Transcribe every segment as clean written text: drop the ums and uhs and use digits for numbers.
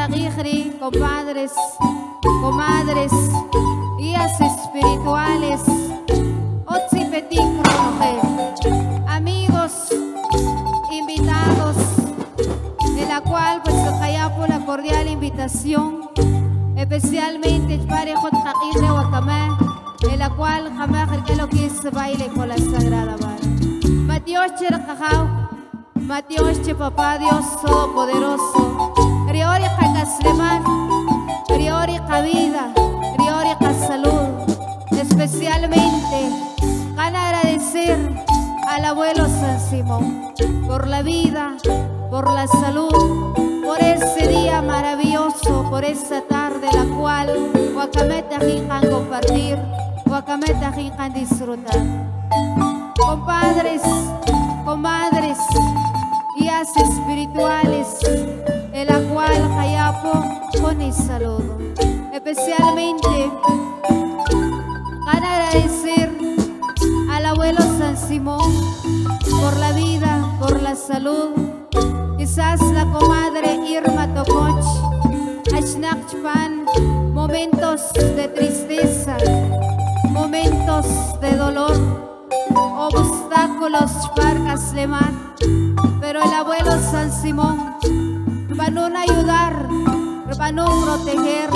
Tajijri, compadres, comadres, guías espirituales, Otzipetín, amigos, invitados, de la cual pues por la cordial invitación, especialmente Parejot Tajijri Wakamé, de la cual jamás que lo que es baile con la Sagrada Vara. Matios Chercajao, Matios Papá Dios Todopoderoso, Riori Casleman, Riori Vida, Riori Salud, especialmente van a agradecer al abuelo San Simón por la vida, por la salud, por ese día maravilloso, por esa tarde la cual Wakameta Jinjan compartir, Wakameta Jinjan disfrutar. Compadres, comadres, guías espirituales, en la cual Hayapo con el saludo. Especialmente van a agradecer al abuelo San Simón por la vida, por la salud. Quizás la comadre Irma Tococh, Ashnakchpan, momentos de tristeza, momentos de dolor, obstáculos para Casleman, pero el abuelo San Simón van a ayudar, van a proteger,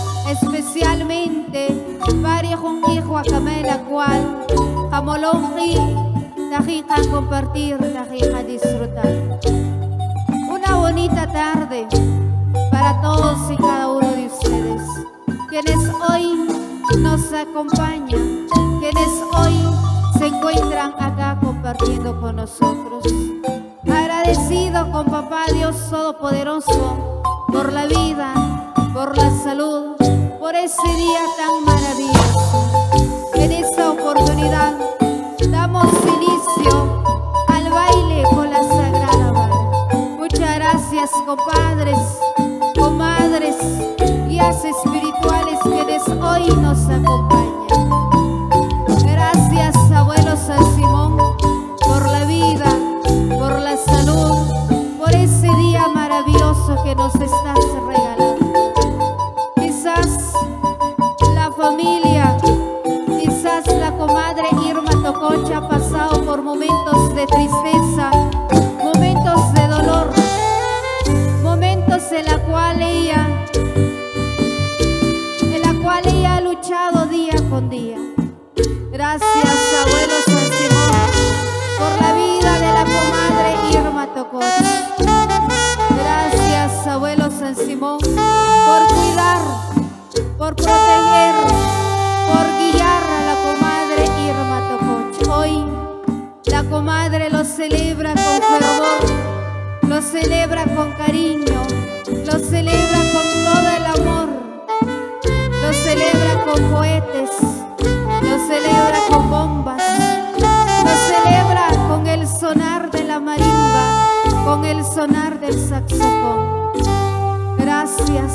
especialmente para Junquijo Acamé, la cual Jamolonji, Tajija compartir, Tajija disfrutar. Una bonita tarde para todos y cada uno de ustedes, quienes hoy nos acompañan, quienes hoy se encuentran acá compartiendo con nosotros. Agradecido con Papá Dios Todopoderoso por la vida, por la salud, por ese día tan maravilloso. En esta oportunidad damos inicio al baile con la Sagrada Vara. Muchas gracias, compadres, comadres, guías espirituales quienes hoy nos acompañan. Gracias, abuelo San Simón, por la vida, por la salud, por ese día maravilloso que nos estás regalando. Quizás la familia, quizás la comadre Irma Tococha ha pasado por momentos de tristeza, momentos de dolor, momentos en la cual ella ha luchado día con día. Gracias, abuelo San Simón, por la vida de la comadre Irma Tococh. Gracias, abuelo San Simón, por cuidar, por proteger, por guiar a la comadre Irma Tococh. Hoy la comadre lo celebra con fervor, lo celebra con cariño, lo celebra con todo el amor, lo celebra con cohetes, lo celebra con bombas, lo celebra con el sonar de la marimba, con el sonar del saxofón. Gracias,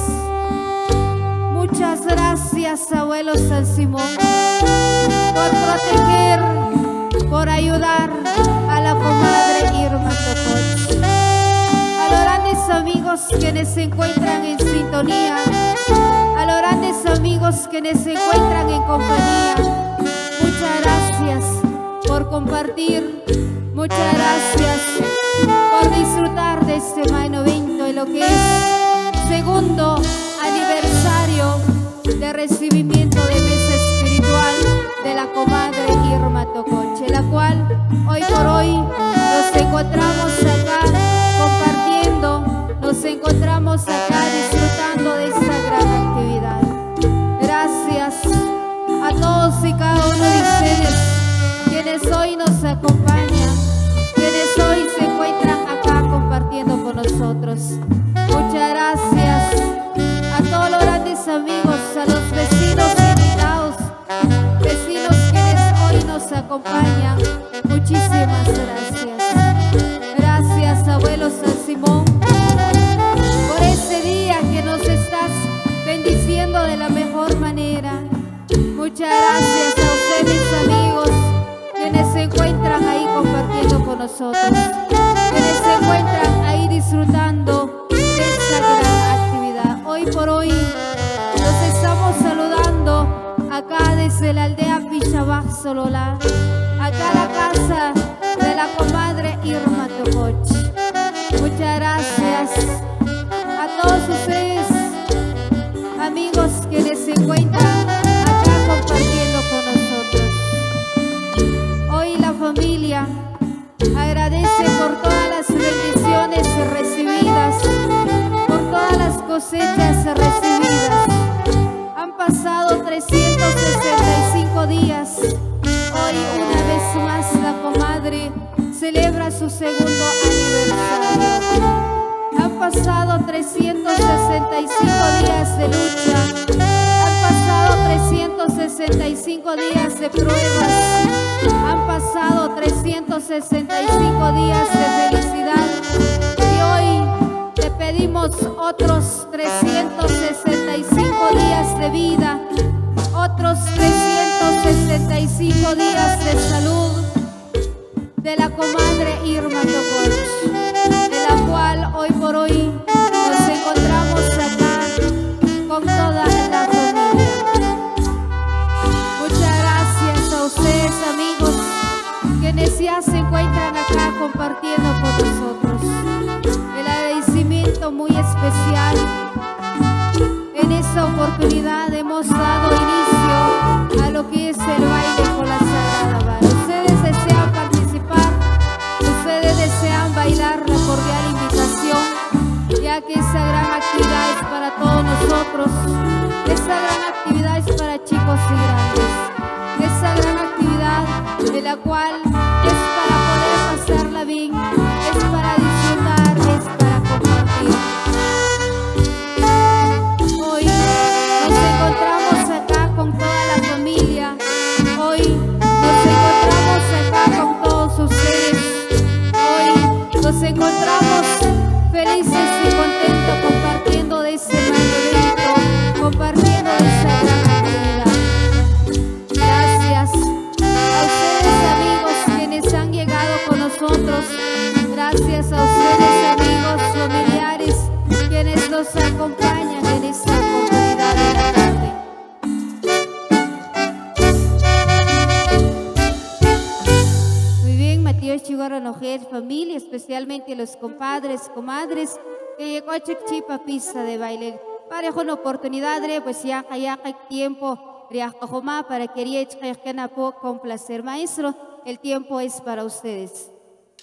muchas gracias, abuelo San Simón, por proteger, por ayudar a la comadre Irma Tococh. A los grandes amigos quienes se encuentran en sintonía, a los grandes amigos quienes se encuentran en compañía, muchas gracias por compartir, muchas gracias por disfrutar de este magno evento en lo que es segundo aniversario de recibimiento de mesa espiritual de la comadre Irma Tococh, la cual hoy por hoy nos encontramos acá compartiendo, nos encontramos acá disfrutando de esta gran actividad. Gracias a todos y cada uno de ustedes quienes hoy nos acompañan, quienes hoy se encuentran acá compartiendo con nosotros. Muchas gracias a todos los grandes amigos, a los vecinos invitados, vecinos quienes hoy nos acompañan. Muchísimas gracias. Gracias, abuelo San Simón, por ese día que nos estás bendiciendo de la mejor manera. Muchas gracias a ustedes, amigos, quienes se encuentran ahí compartiendo con nosotros, quienes se encuentran ahí disfrutando de esta gran actividad. por hoy los estamos saludando acá desde la aldea Pichabaj Sololá, acá a la casa de la comadre Irma Tococh. Muchas gracias a todos ustedes, amigos quienes se encuentran acá compartiendo con nosotros. Hoy la familia agradece por todas las bendiciones recibidas, por todas las cosechas recibidas. Han pasado 365 días. Hoy una vez más la comadre celebra su segundo aniversario. Han pasado 365 días de lucha. Han pasado 365 días de pruebas. Han pasado 365 días de felicidad. Y hoy te pedimos otros 365 días de vida, otros 365 días de salud de la comadre Irma Tococh, de la cual hoy por hoy nos encontramos acá con toda la familia. Muchas gracias a ustedes, amigos, quienes ya se encuentran acá compartiendo con nosotros. El agradecimiento muy especial. En esta oportunidad hemos dado inicio a lo que es el baile con la Sagrada Vara. Ustedes desean participar, ustedes desean bailar, la cordial invitación, ya que esta gran actividad es para todos nosotros. Esta gran actividad es para chicos y grandes. Esta gran actividad de la cual es para poder pasarla bien, es para disfrutar, es para compartir. Hoy nos encontramos acá con toda la familia. Hoy nos encontramos acá con todos ustedes. Hoy nos encontramos felices y contentos compartiendo de este gran evento, compartiendo de esta gran actividad. Gracias a ustedes, amigos, quienes han llegado con nosotros. Gracias a ustedes, amigos, familiares, quienes nos acompañan en esta oportunidad de la tarde. Muy bien, Matías Chihuahua, familia, especialmente los compadres, comadres, que llegó a Chichipa pista de baile. Para una oportunidad, pues ya tiempo para que con placer. Maestro, el tiempo es para ustedes.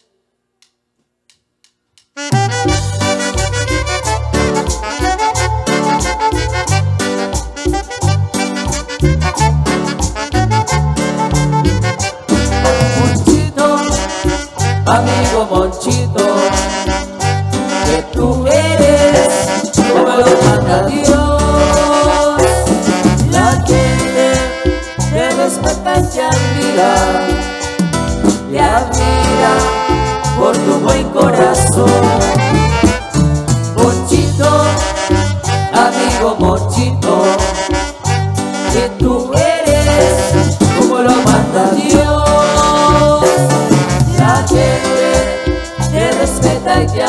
Monchito, amigo Monchito, que tú eres como lo manda Dios. La gente te respeta y admira por tu buen corazón. Monchito, amigo Monchito, que tú eres como lo manda Dios. La gente te respeta y te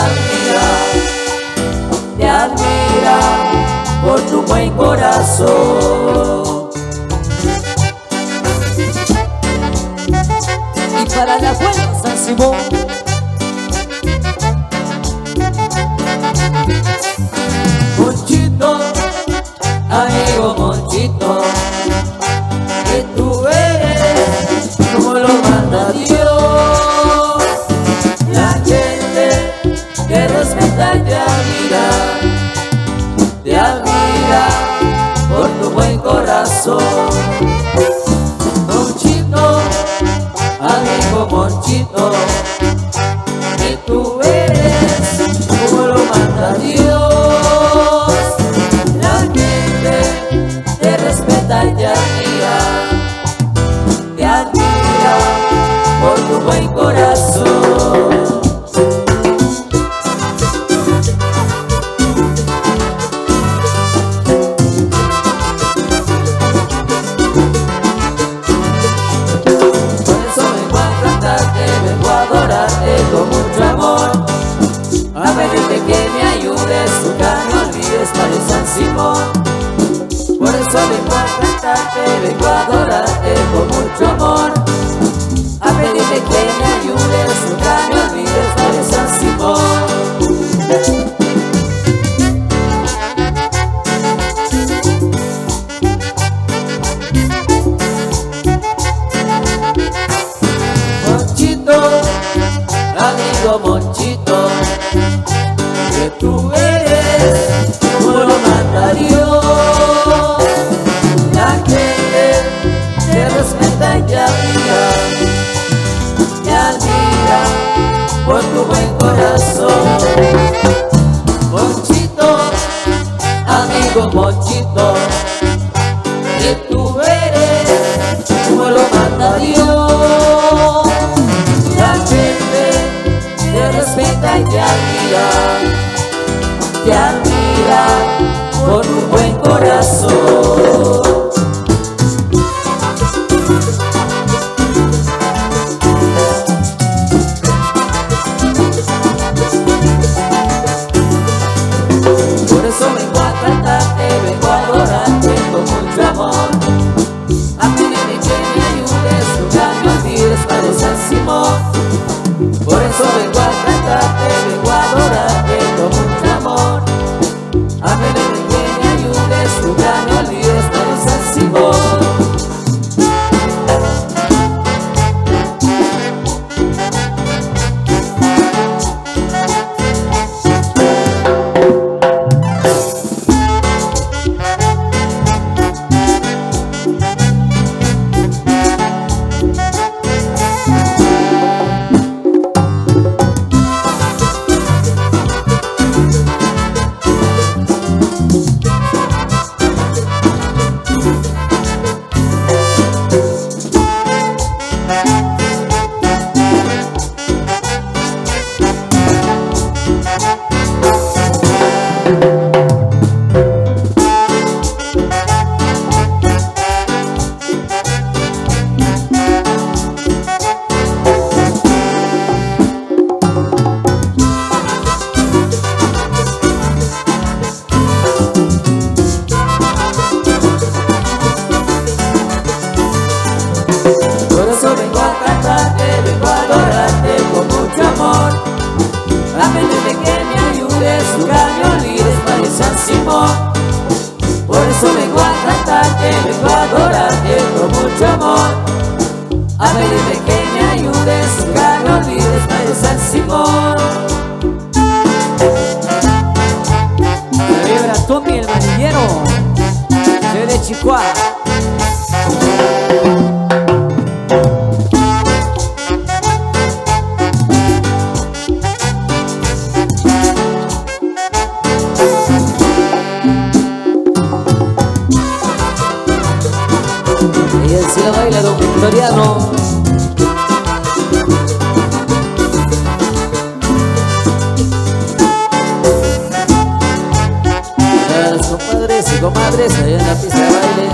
admira por tu buen corazón. Y para la abuela San Simón, Monchito, amigo Monchito, que tú eres como lo manda Dios. La gente te respeta y te admira por tu buen corazón. Monchito, amigo Monchito, que tú eres como lo manda Dios. Simón. Por eso vengo a cantarte, vengo a adorarte con mucho amor, a pedirte que me ayudes, nunca me olvides de San Simón. Monchito, amigo Monchito, que tú eres como lo manda Dios. La gente te respeta y te admira por tu buen corazón. Monchito, amigo Monchito, que tú eres como lo manda Dios. La gente te respeta y te admira por tu buen corazón. Por eso vengo a cantarte, vengo a adorarte con mucho amor, a pedirte que me ayudes, nunca me olvides Padre San Simón. Por eso vengo a cantarte, vengo a adorarte con mucho amor, a pedirte que me ayudes, nunca me olvides Padre San Simón. Por eso vengo a cantarte, vengo a adorarte con mucho amor, a pedirte que me ayudes, nunca me olvides Padre San Simón. Por eso vengo a cantarte, vengo a adorarte con mucho amor, a pedirte que me ayudes, nunca me olvides Padre San Simón. Celebra Tommy el manillero, soy de Chihuahua. Y él sí la baila don Victoriano. A los compadres y comadres allá en la pista de baile.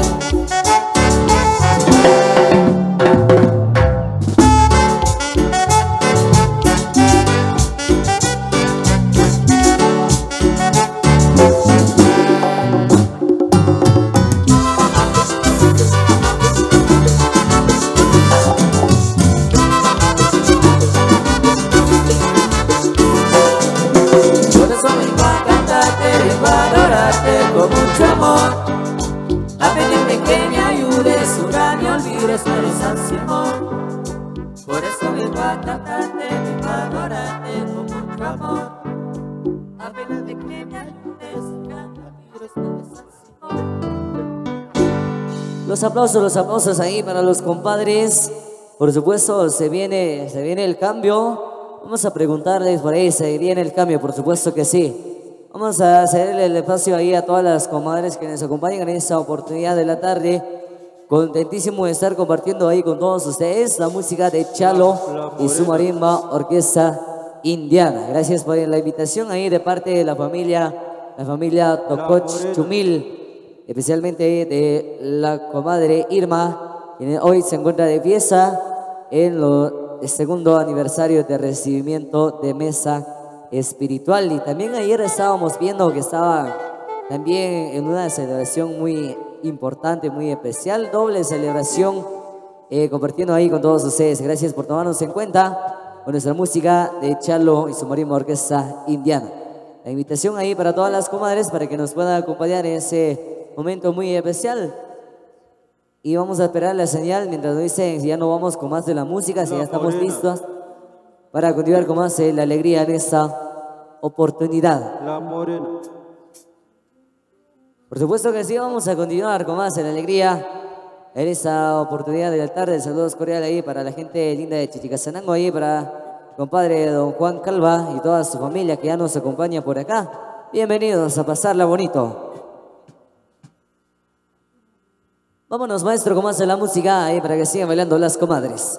Por eso vengo a cantarte, vengo a adorarte con mucho amor, a pedirte que me ayudes, nunca me olvides Padre San Simón. Por eso vengo a cantarte, vengo a adorarte con mucho amor, a pedirte que me ayudes, nunca me olvides Padre San Simón. Los aplausos ahí para los compadres. Por supuesto, se viene el cambio. Vamos a preguntarles por ahí, ¿se viene el cambio? Por supuesto que sí. Vamos a hacerle el espacio ahí a todas las comadres que nos acompañan en esta oportunidad de la tarde. Contentísimo de estar compartiendo ahí con todos ustedes la música de Chalo y su marimba Orquesta Indiana. Gracias por la invitación ahí de parte de la familia Tococh Chumil, especialmente de la comadre Irma, quien hoy se encuentra de fiesta en el segundo aniversario de recibimiento de mesa espiritual. Y también ayer estábamos viendo que estaba también en una celebración muy importante, muy especial, doble celebración, compartiendo ahí con todos ustedes. Gracias por tomarnos en cuenta con nuestra música de Chalo y su marimba orquesta indiana. La invitación ahí para todas las comadres para que nos puedan acompañar en ese momento muy especial. Y vamos a esperar la señal mientras nos dicen si ya no vamos con más de la música, si ya estamos listos para continuar con más la alegría en esta oportunidad. La Morena. Por supuesto que sí, vamos a continuar con más en la alegría en esta oportunidad del altar. De saludos cordiales ahí para la gente linda de Chichicastenango, ahí para el compadre don Juan Calva y toda su familia que ya nos acompaña por acá. Bienvenidos a pasarla bonito. Vámonos, maestro, con más de la música ahí para que sigan bailando las comadres.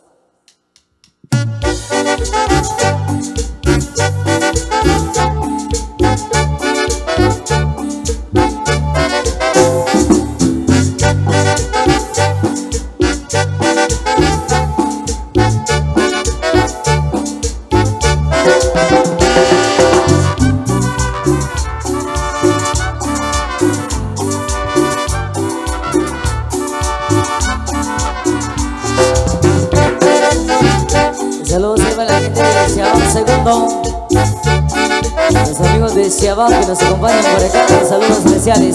Saludos para la gente de Ciabán Segundo, los amigos de Ciabán que nos acompañan por acá, saludos especiales.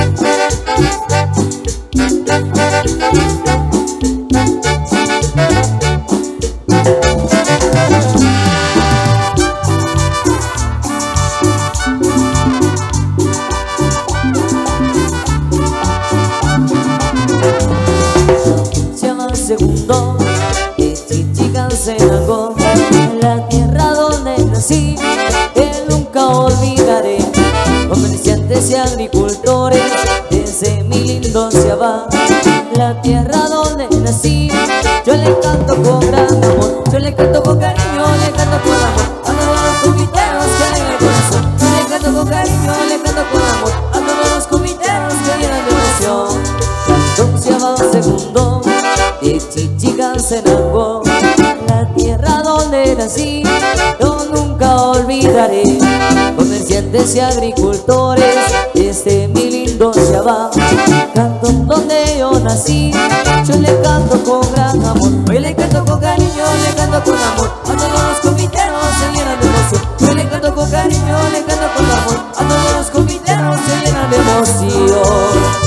Ciabán Segundo, Chichicastenango, la tierra donde nací, que nunca olvidaré. Comerciantes y agricultores, desde mi lindo Ciabán, la tierra donde nací. Yo le canto con gran amor, yo le canto con cariño, le canto con amor a todos los comiteros que hay en el corazón. Yo le canto con cariño, le canto con amor a todos los comiteros que llenan de emoción. Canto Ciabán Segundo, de Chichicastenango, la tierra donde nací, yo nunca olvidaré. Comerciantes y agricultores, desde mi lindo Ciabán, canto donde yo nací. Yo le canto con gran amor, hoy le canto con cariño, le canto con amor a todos los comiteros se llenan de emoción. Yo le canto con cariño, le canto con amor a todos los comiteros se llenan de emoción.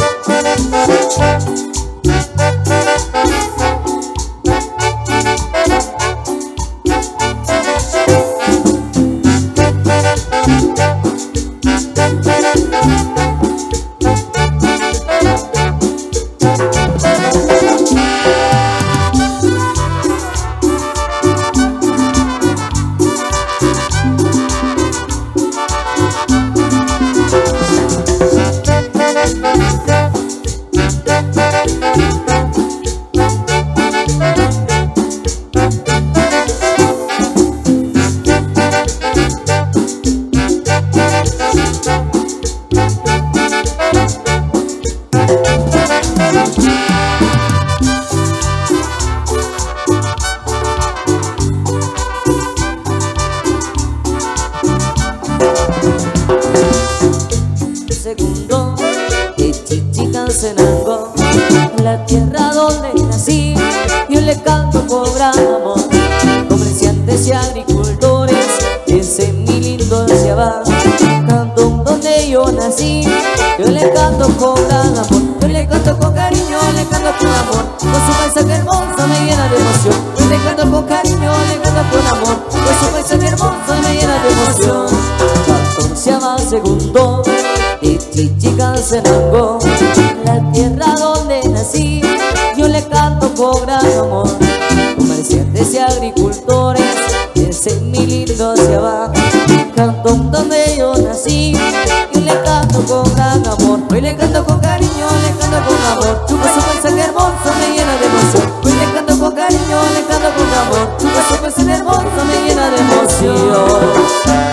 Segundo, de Chichicastenango, la tierra donde nací, yo le canto con gran amor. Comerciantes y agricultores, desde mi lindo Ciabán, canto donde yo nací. Yo le canto con gran amor, yo le canto con cariño, le canto con amor, con su paisaje hermoso me llena de emoción. Yo le canto con cariño, le canto con amor, con su paisaje hermoso me llena de emoción. Canto Ciabán Segundo, de Chichicastenango, la tierra donde nací, yo le canto con gran amor. Comerciantes y agricultores, desde mi lindo Ciabán, canto donde yo nací. Yo le canto con gran amor, hoy le canto con cariño, le canto con amor, con su paisaje hermoso me llena de emoción. Hoy le canto con cariño, le canto con amor, con su paisaje hermoso me llena de emoción.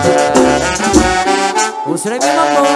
Funciona mi mambo.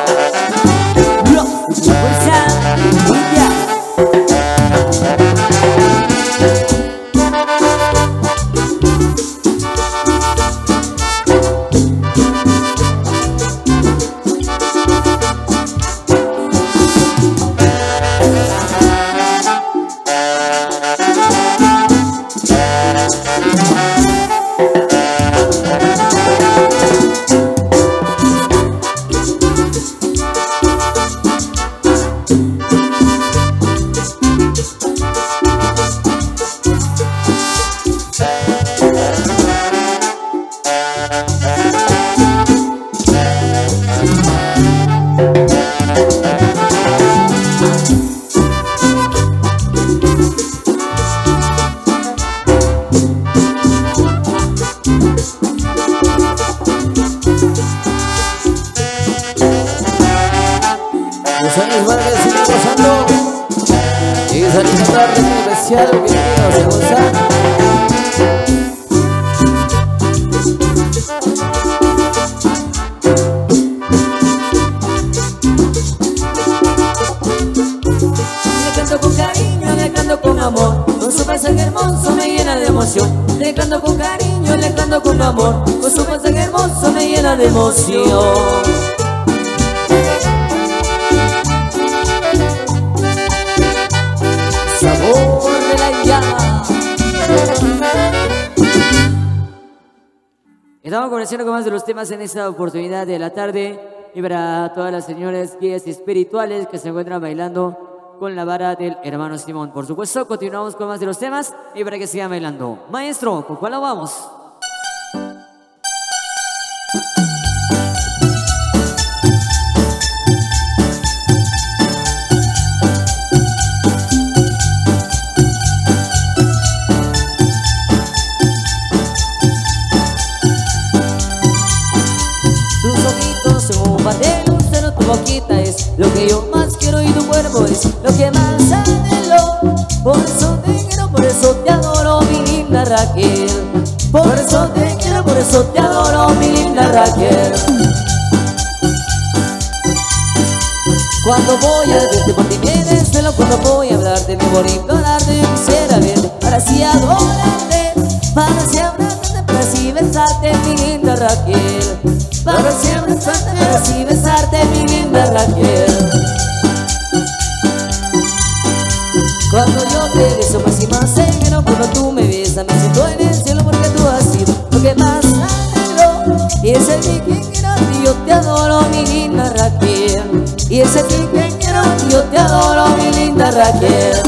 Los años van a seguir gozando. Y esa linda tarde muy especial, bienvenidos a gozar. Con amor, con su paisaje hermoso me llena de emoción. Le canto con cariño, le canto con amor, con su paisaje hermoso me llena de emoción. Sabor de la llama. Estamos conociendo con más de los temas en esta oportunidad de la tarde. Y para todas las señoras guías espirituales que se encuentran bailando con la vara del hermano Simón. Por supuesto, continuamos con más de los temas y para que sigan bailando. Maestro, ¿con cuál vamos? Tus ojitos son un par de luz, pero tu boquita es lo que yo más quiero y tu cuerpo es lo que más anhelo. Por eso te quiero, por eso te adoro, mi linda Raquel. Por eso te quiero, por eso te adoro, mi linda Raquel. Cuando voy a verte por ti me desvelo, cuando voy a hablarte me voy a ignorarte. Yo quisiera verte para así adorarte, para así abrazarte, para así besarte, mi linda Raquel. Para así abrazarte, para así besarte, mi linda Raquel. Cuando yo te beso más y más seguido, cuando tú me besas me siento en el cielo, porque tú has sido lo que más anhelo. Y ese es mi que quiero y yo te adoro, mi linda Raquel. Y ese es mi que quiero y yo te adoro, mi linda Raquel.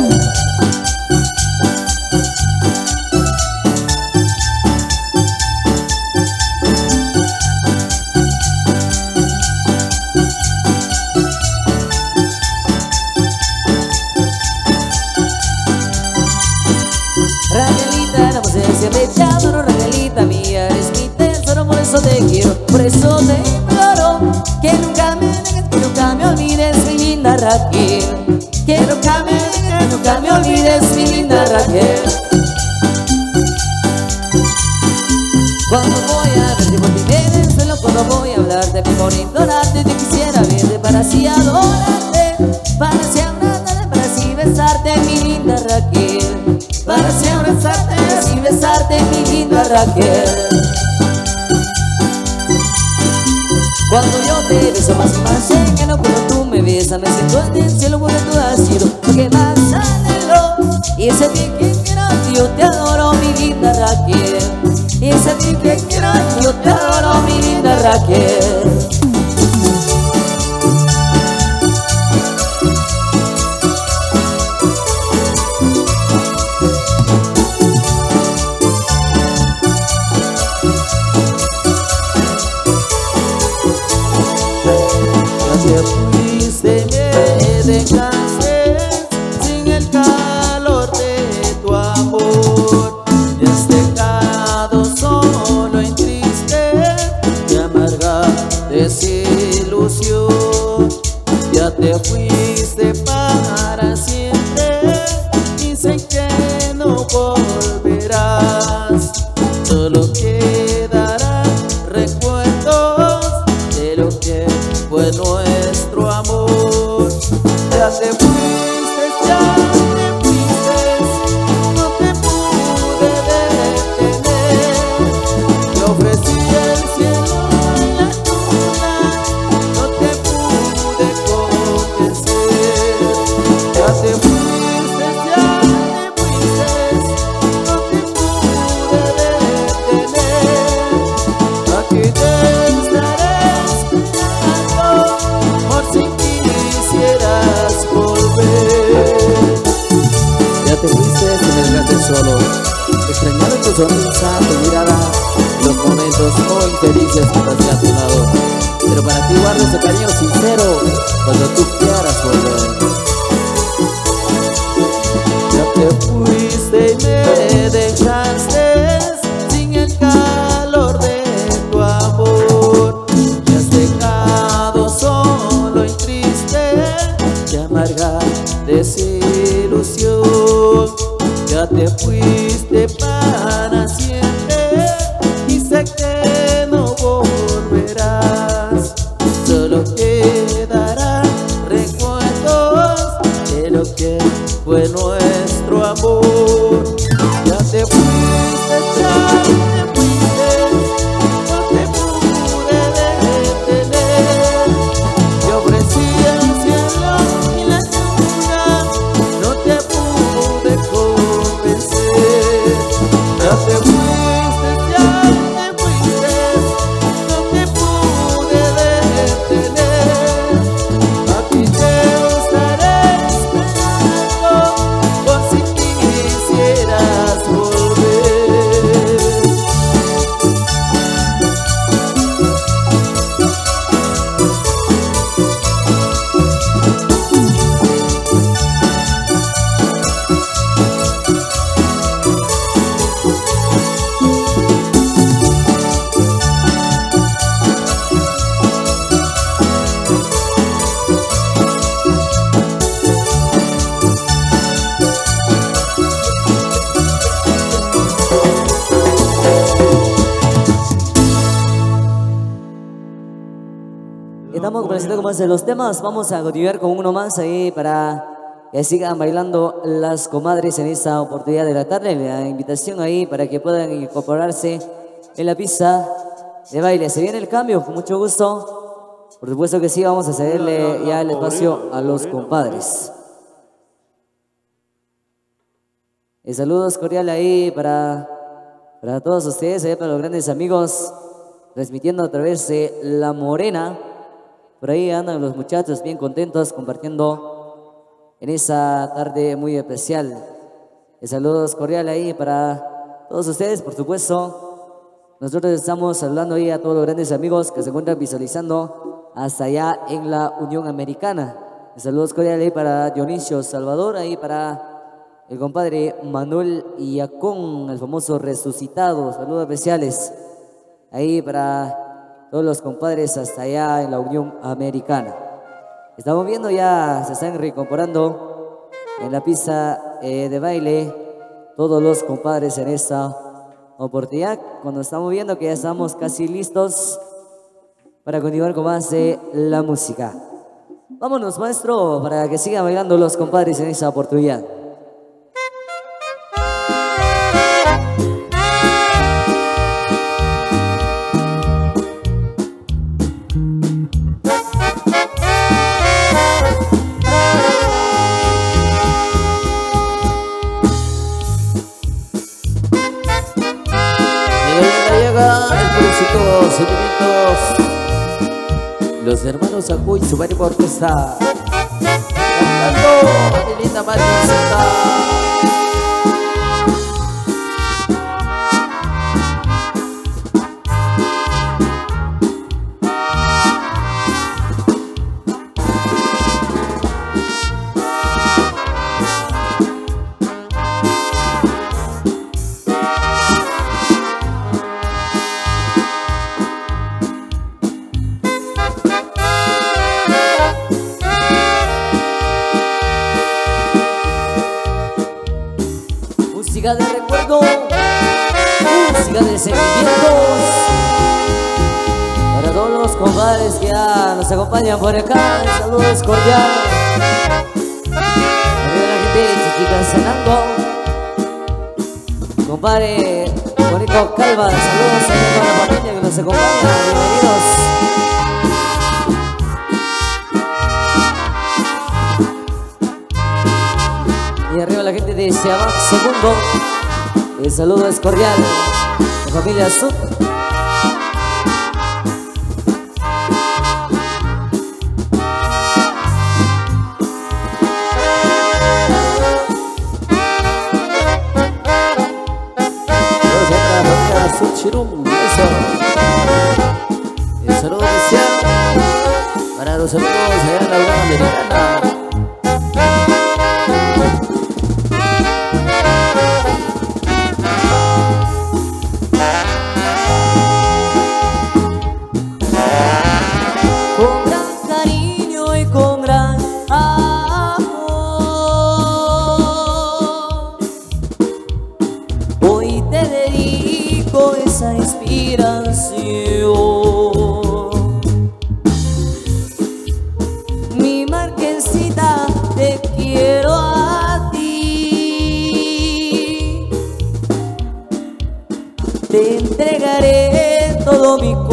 Raquelita, la mujer siempre te adoro, Raquelita mía, eres mi tesoro, por eso te quiero, por eso te imploro, que nunca me dejes, que nunca me olvides, mi linda Raquel. Que nunca me dejes, que nunca me olvides, mi linda Raquel. Cuando voy a verte por ti me desvelo, cuando voy a hablarte me voy a ignorarte. Te quisiera verte para así adorarte, para así abrazarte, para así besarte, mi linda Raquel. Para así abrazarte, para así besarte, mi linda Raquel. Cuando yo te beso más y más sé que no, cuando tú me besas me siento en el cielo, porque tú has sido lo que más anhelo. Y ese ti que quiero, yo te adoro, mi linda Raquel. Y ese ti que quiero, yo te adoro, mi linda Raquel. Te fuiste, me dejaste sin el calor de tu amor. Me has dejado solo en triste y amarga desilusión. Ya te fuiste para siempre y sé que no volverás. Solo quedarán recuerdos de lo que fue nuestro amor. Ya te fuiste, no te pude detener. Te ofrecí el cielo y la luna, no te pude convencer. Ya te fuiste, no te pude detener. Aquí te estaré esperando, por si quisieras volver. Ya te fuiste, te me dejaste solo, extrañando tu sonrisa, tu mirada, los momentos muy felices que pasé a tu lado. Pero para ti guardo ese cariño sincero cuando tú quieras volver. Ya te fuiste y me dejaste sin el calor de tu amor. Me has dejado solo y triste gran desilusión. Ya te fuiste para siempre y sé que no volverás. Solo quedarán recuerdos de lo que fue nuestro amor. Ya te fuiste, ya te fuiste, no te pude detener. Te ofrecí el cielo y la luna, no te pude convencer. Ya te fuiste, ya te fuiste, no te pude detener. Aquí te estaré esperando por si quisieras volver. Estamos complaciendo con más de los temas. Vamos a continuar con uno más ahí para que sigan bailando las comadres en esta oportunidad de la tarde. La invitación ahí para que puedan incorporarse en la pista de baile. Se viene el cambio, con mucho gusto. Por supuesto que sí, vamos a cederle ya el espacio a los compadres. Saludos cordiales ahí para todos ustedes, para los grandes amigos, transmitiendo a través de La Morena. Por ahí andan los muchachos bien contentos compartiendo en esa tarde muy especial. Saludos cordiales ahí para todos ustedes, por supuesto. Nosotros estamos saludando ahí a todos los grandes amigos que se encuentran visualizando hasta allá en la Unión Americana. Saludos cordiales ahí para Dionisio Salvador, ahí para el compadre Manuel Iacón, el famoso resucitado. Saludos especiales ahí para todos los compadres hasta allá en la Unión Americana. Estamos viendo ya, se están reincorporando en la pista de baile todos los compadres en esta oportunidad. Cuando estamos viendo que ya estamos casi listos para continuar con más de la música. Vámonos, maestro, para que sigan bailando los compadres en esta oportunidad. Sentimientos, los hermanos Acuy, su varios orquesta, cantando mi linda Mariosita. Música de recuerdo, música de sentimientos, para todos los compadres que ya nos acompañan por acá. Saludos cordiales. Arriba la gente de Chichicastenango, compadre bonito Calva. Saludos a toda la familia que nos acompaña. Bienvenidos. Y arriba la gente de Seabac Segundo. El saludo es cordial. La familia Sud. El saludo especial para los amigos allá en la Unión Americana. Con gran cariño y con gran amor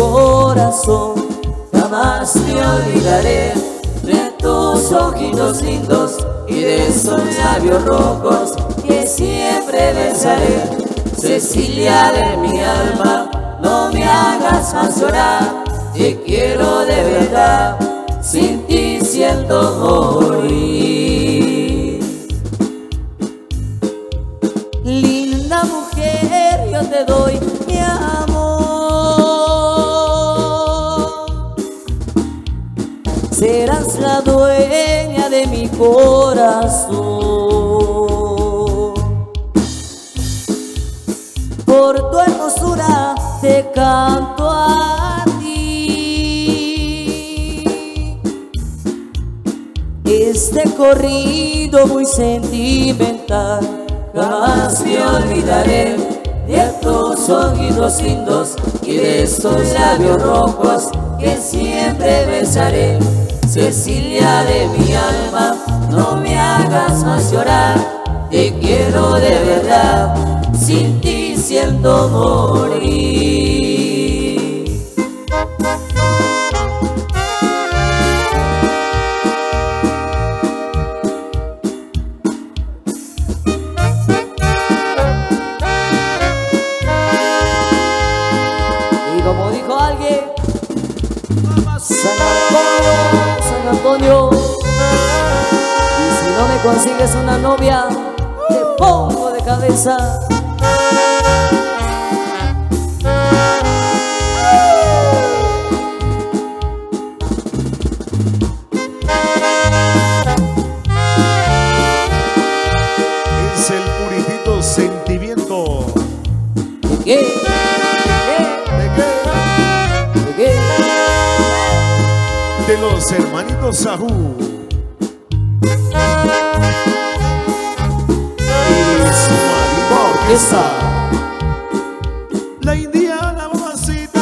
corazón. Jamás me olvidaré de tus ojitos lindos y de esos labios rojos que siempre besaré. Cecilia de mi alma, no me hagas más llorar, te quiero de verdad, sin ti siento morir. Linda mujer, yo te doy mi amor. Serás la dueña de mi corazón. Por tu hermosura te canto a ti este corrido muy sentimental. Jamás me olvidaré de tus ojitos lindos y de esos labios rojos que siempre besaré. Cecilia de mi alma, no me hagas más llorar, te quiero de verdad, sin ti siento morir. Como dijo alguien, San Antonio, y si no me consigues una novia, te pongo de cabeza. Es el puritito sentimiento. ¿De qué? De los hermanitos Sajú y su marido orquesta, la indiana mamacita.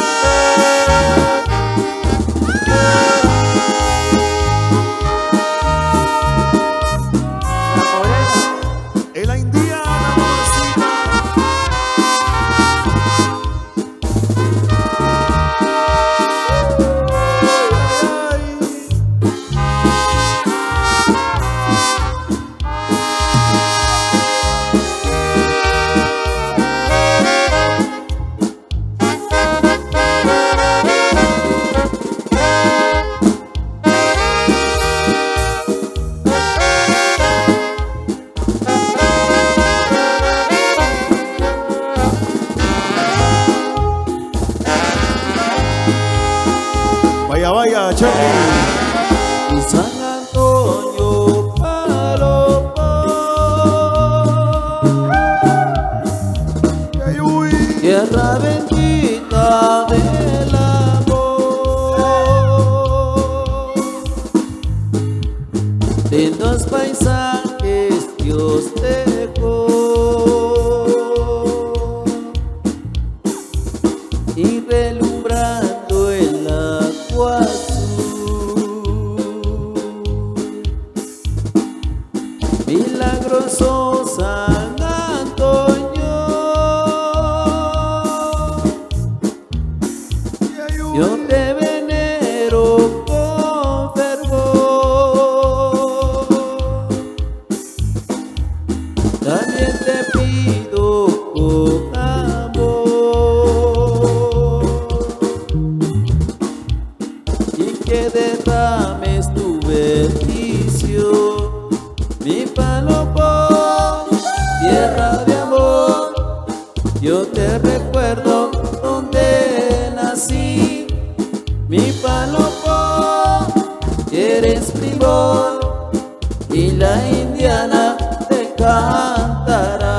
La indiana mamacita. Vaya, vaya, Charlie. Y San Antonio Paloma, tierra bendita del amor, lindos paisajes Dios dejó y relumbrando el agua azul, milagroso San Antonio, yo te venero con fervor, también te pido con amor y que derrames tu bendición, mi palopón, tierra de amor. Yo te recuerdo donde nací, mi palopón, eres primor y la indiana te cantará.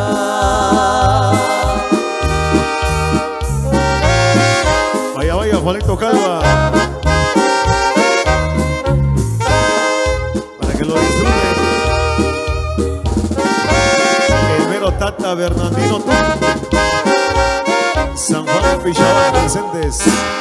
Vaya, vaya, Juanito Calva. Para que lo disfruten. El mero Tata Bernardino tú. San Juan de Pichabán presentes.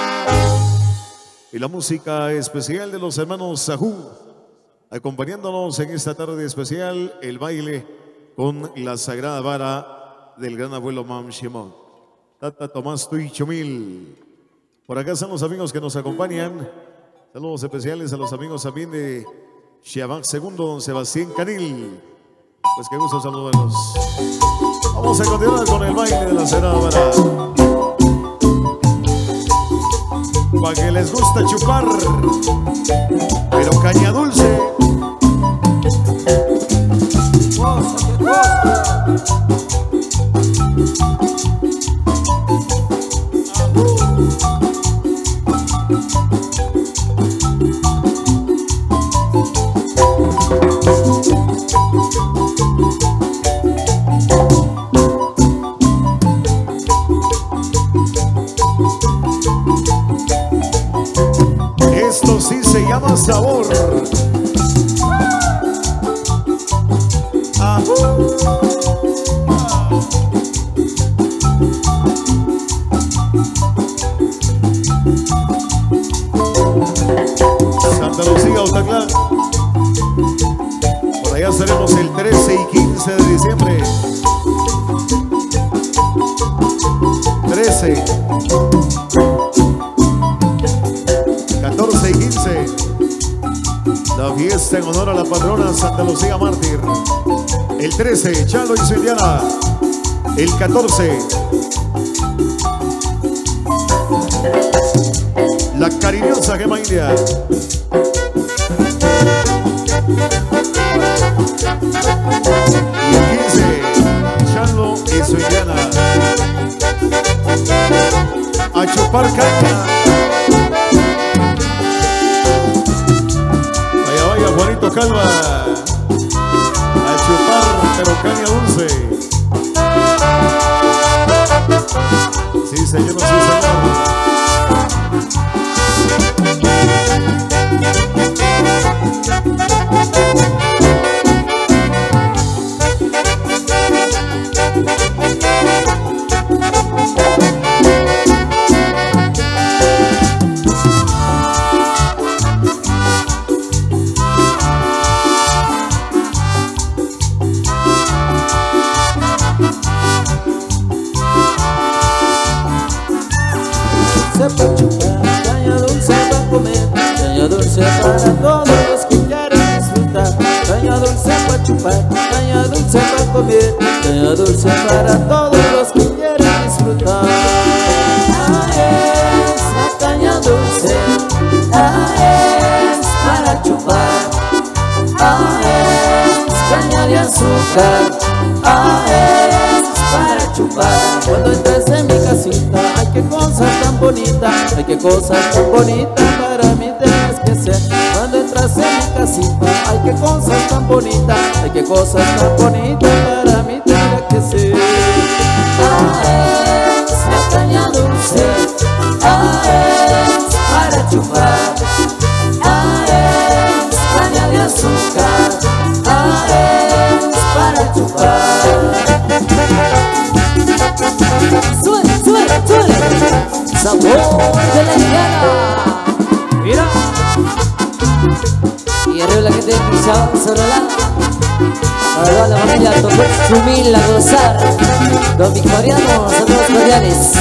Y la música especial de los hermanos Sajú, acompañándonos en esta tarde especial, el baile con la sagrada vara del gran abuelo Mam Shimon. Tata Tomás Tuy Chumil. Por acá están los amigos que nos acompañan. Saludos especiales a los amigos también de Chiabac Segundo, don Sebastián Canil. Pues qué gusto saludarlos. Vamos a continuar con el baile de la Cerábara. Pa' que les gusta chupar, pero caña dulce. Esto sí se llama sabor. Santa Lucía, Otatlán. Por allá estaremos el 13 y 15 de diciembre. 13, 14 y 15. La fiesta en honor a la patrona Santa Lucía Mártir. El 13, Chalo y su Indiana. El 14, la cariñosa Gema India. Y el 15, Chalo y su Indiana. A chupar caña. Vaya, vaya, Juanito Calva. A chupar, pero caña dulce. Sí, señor, sí, señor. Para chupar, caña dulce para comer, caña dulce para todos los que quieren disfrutar. Caña dulce para chupar, caña dulce para comer, caña dulce para todos los que quieren disfrutar. Es la caña dulce, es para chupar, es caña de azúcar, es para chupar. Cuando entres en mi casita, ay qué cosa tan bonita, ay qué cosa tan bonita para mí tienes que ser. Cuando entras en mi casita, ay qué cosa tan bonita, ay qué cosa tan bonita para mí tienes que ser. Es la caña dulce, es para chupar, es caña de azúcar, es para chupar. Suele, suele, suele. Sabor de la Indiana. Mira. Y arriba la gente de Pizarro, Sorola. Para la familia Tocó Chumil a gozar. Don Victoriano, saludos cordiales.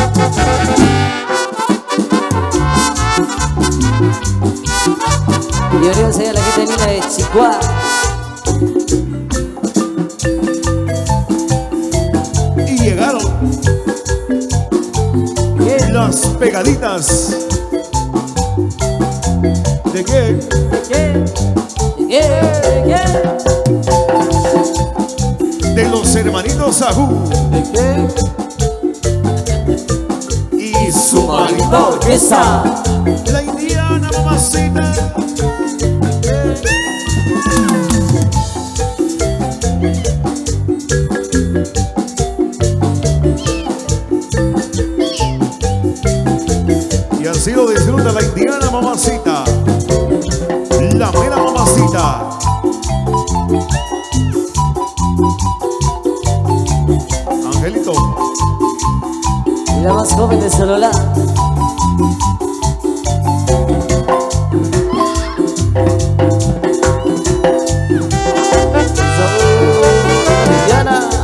Y arriba se la gente linda de Chihuahua. Y llegaron las pegaditas. ¿De qué? De los hermanitos Ajú y su Esa. la Indiana mamacita. Y así lo disfruta la Indiana mamacita, la mera mamacita. Angelito. Y la más joven de Solola.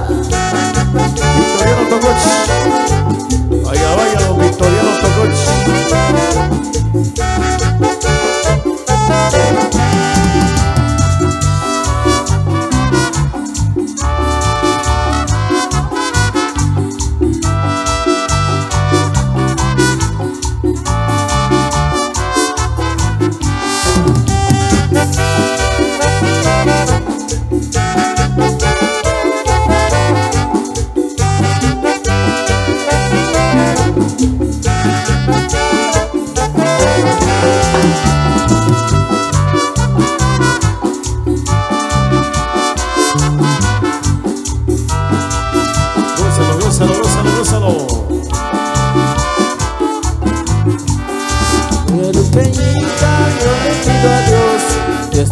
Victoriano Tococh. Vaya, vaya, don Victoriano Tococh.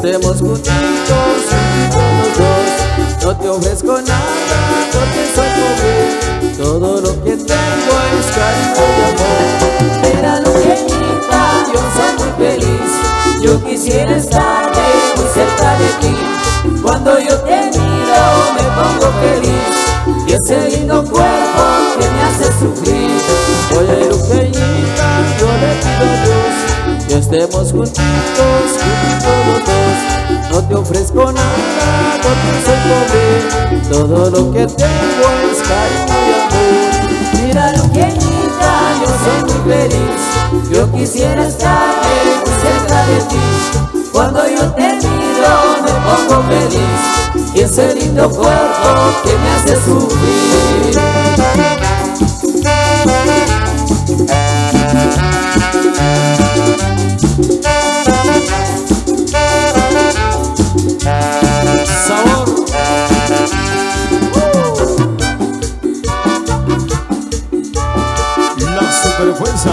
estemos juntitos, juntitos los dos. No te ofrezco nada porque soy pobre, todo lo que tengo es cariño y amor. Mira lo que quita, yo soy muy feliz. Yo quisiera estar muy cerca de ti. Cuando yo te miro me pongo feliz. Y ese lindo cuerpo que me hace sufrir. Oye, Luqueñita, yo le pido a Dios que estemos juntitos, juntitos los dos. No te ofrezco nada porque soy pobre, todo lo que tengo es cariño y amor. Mira lo que quita, yo soy muy feliz. Yo quisiera estar muy cerca de ti. Cuando yo te miro me pongo feliz. Y ese lindo cuerpo que me hace sufrir. Sabor. La superfuerza.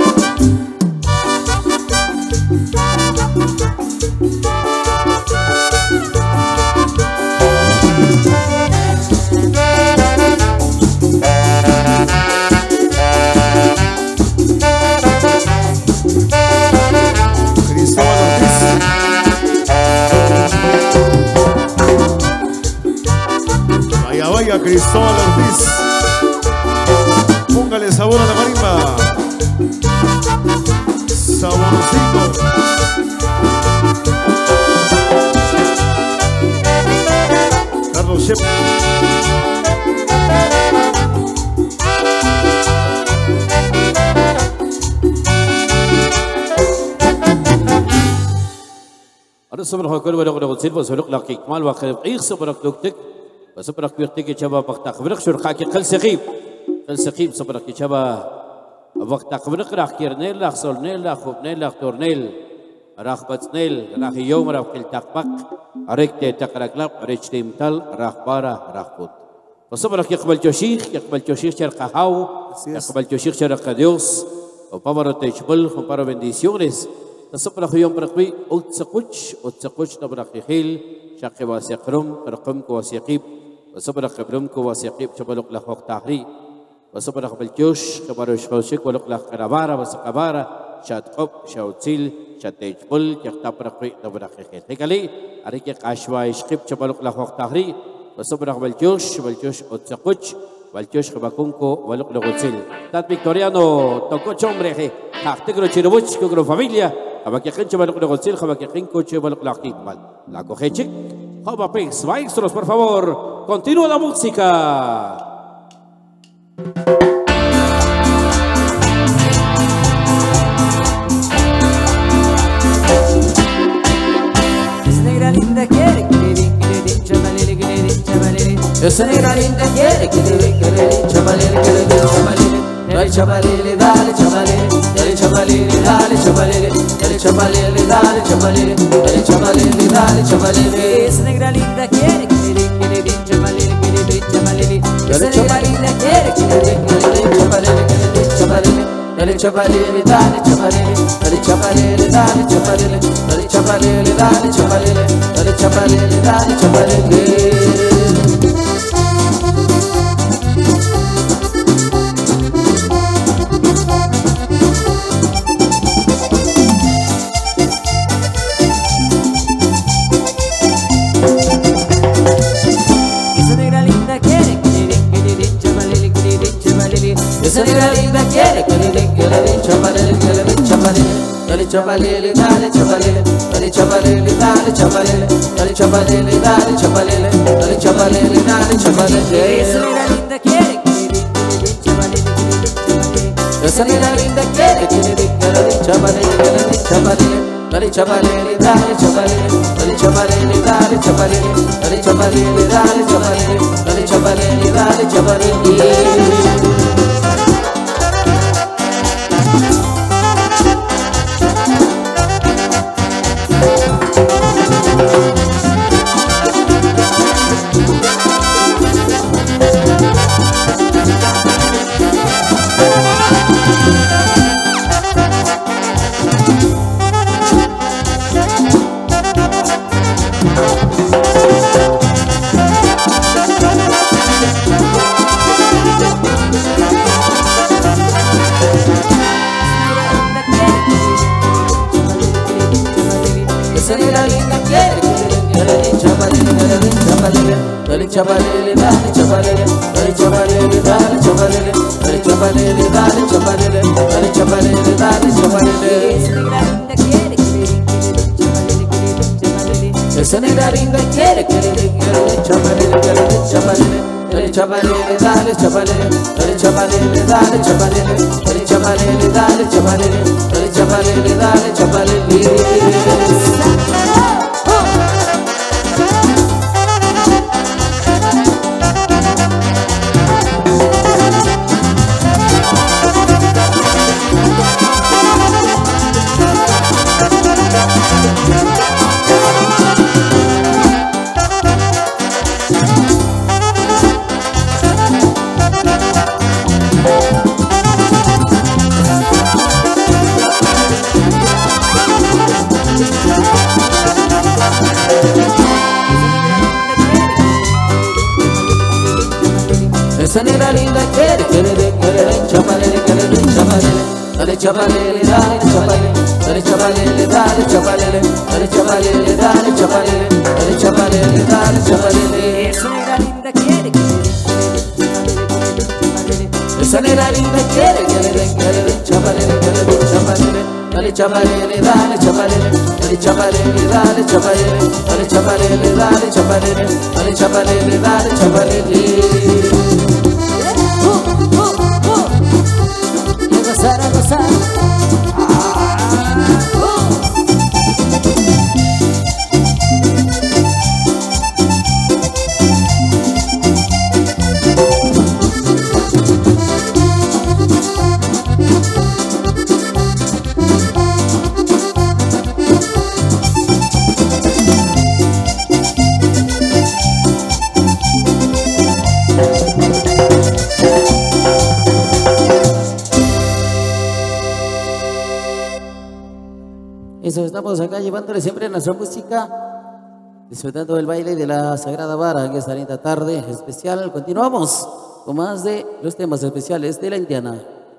Vaya Cristóbal Ortiz, póngale sabor a la marimba, saborcito. Carlos Shep. أنا صبر هكذا ولا غير غسيل بس ولق لقيك مال واخر إيه صبرك لقتك صبرك بيرتكي شباب وقت أخبرك شرقاك قل سقيم صبرك شباب وقت أخبرك راح كيرنيل راح سولنيل راح خوبنيل راح تورنيل راح بتنيل راح يوم راح كل تقبق أريك تقرأ كلاب أريك تيمتل راح بارا راح بود فصبرك يقبل جوشيخ شرقا هاو يقبل جوشيخ شرقا ديوس وبابرو تجبل وبابرو bendiciones تصبرك يوم برقبي أتسقوش نبرك خيل شاقي واسيقرم رقم كواسيقيب وصبرك قبرم كواسيقيب شبلق لخوق تاخري وصبرك بالجوش كبروش خوشك ولق لخ قرابارا وسقبارا شاد قب شاوتسيل شاد تجبل يختاب برقبي نبرك خيل هكالي أريك قاشوا يشقب شبلق لخوق تاخري وصبرك بالجوش أتسقوش والجوش خباكونكو ولق لغوتسيل تات فيكتوريانو توكوش hombre تاختقرو تشيروبوش كوكرو فاميليا خباكيقين شبلق لغوتسيل خباكيقين كوش شبلق لخيق مال La cogechic, Jova Pix, maestros, por favor, continúa la música. Esa negra linda quiere que le chavalele, chavalele. Esa negra linda quiere que le chavalele, chavalele. Dale chavalele, dale chavalele, dale chavalele, dale chavalele, dale chavalele, dale chavalele, dale chavalele, dale chavalele. Esa negra linda quiere que le chavalele, chavalele. Esa negra linda quiere que le chavalele, chavalele. Dale chavalele, dale chavalele, dale chavalele, dale chavalele, dale chavalele, dale chavalele, dale chavalele, dale chavalele. Esa negra linda quiere que le chavalele, dale chavalele, dale chavalele, dale chavalele, dale chavalele, dale chavalele, dale chavalele, dale chavalele, dale chavalele. Esa negra linda quiere que le chavalele, esa negra linda quiere que le chavalele, chavalele. Dale chavalele, dale chavalele, dale chavalele, dale chavalele, dale chavalele, dale chavalele, dale chavalele, dale chavalele. Esa negra linda quiere que le den chavalele, dale chavalele, dale chavalele, dale chavalele, dale chavalele, dale chavalele, dale chavalele, dale chavalele, dale chavalele. Esa negra linda quiere que le den chavalele, dale chavalele, dale chavalele, dale chavalele, dale chavalele, dale chavalele, dale chavalele, dale chavalele, dale chavalele. Esa negra linda quiere que le den chavalele, dale chavalele, dale chavalele, dale chavalele, dale chavalele, dale chavalele, dale chavalele, dale chavalele, dale chavalele. Esa negra linda quiere que le den chavalele, dale chavalele, dale chavalele, dale chavalele, dale chavalele, dale chavalele, dale chavalele, dale chavalele, dale chavalele. Gozar, a gozar. Eso, estamos acá llevándole siempre nuestra música, disfrutando del baile de la Sagrada Vara en esta linda tarde especial. Continuamos con más de los temas especiales de la Indiana.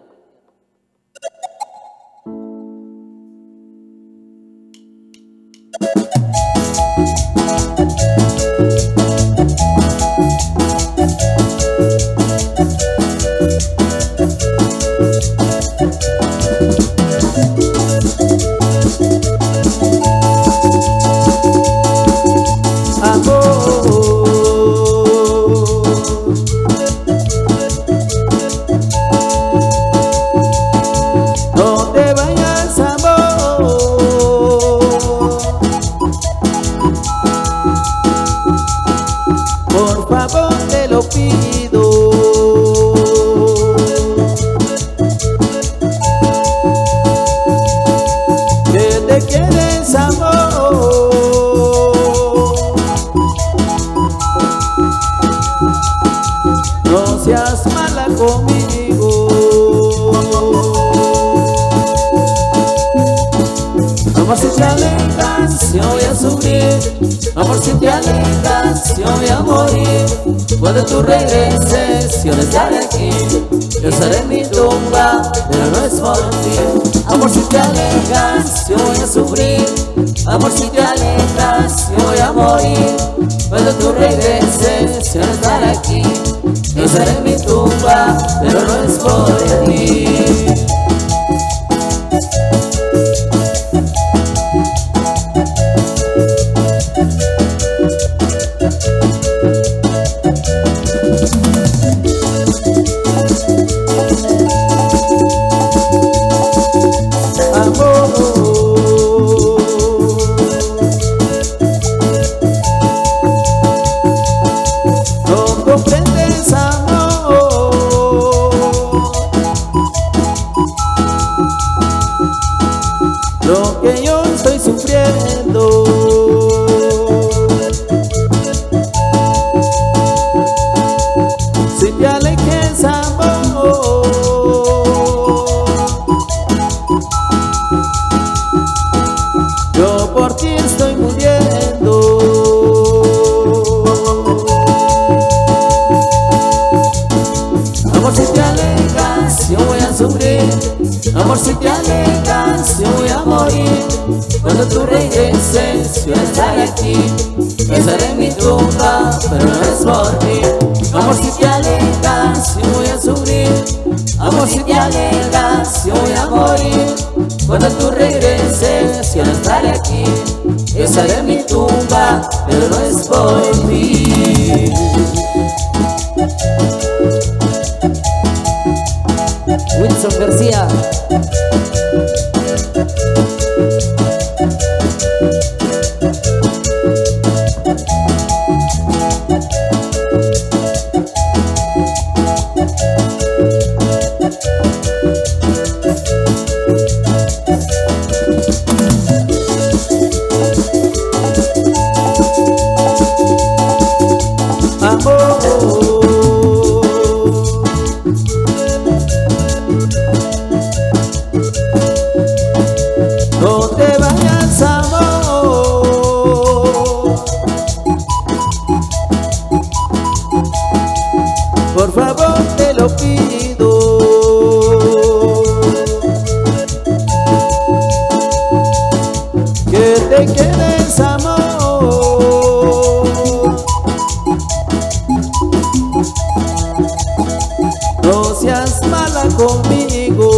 Amor, si te alejas, yo voy a sufrir. Amor, si te alejas, yo voy a morir. Cuando tú regreses, yo no estaré aquí. Yo estaré en mi tumba, pero no es por ti. Amor, si te alejas, yo voy a sufrir. Amor, si te alejas, yo voy a morir. Cuando tú regreses, yo no estaré aquí. Yo estaré en mi tumba, pero no es por ti. aquí. Estaré en mi tumba, pero no es por ti. Amor, si te alejas, yo voy a sufrir. Amor, si te alejas, yo voy a morir. Cuando tú regreses, yo no estaré aquí. Estaré en mi tumba, pero no es por ti. Wilson García. No te vayas, amor, por favor te lo pido. Que te quedes, amor, no seas mala conmigo.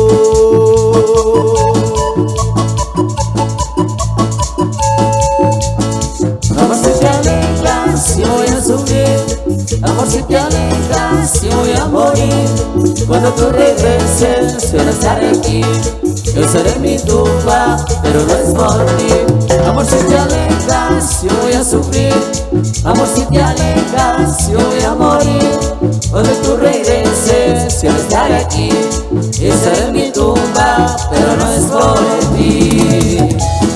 Amor, si te alejas, yo voy a sufrir. Amor, si te alejas, yo voy a morir. Cuando tú regreses, yo no estaré aquí. Yo estaré en mi tumba, pero no es por ti. Amor, si te alejas, yo voy a sufrir. Amor, si te alejas, yo voy a morir. Cuando tú regreses, yo no estaré aquí. Yo estaré en mi tumba, pero no es por ti.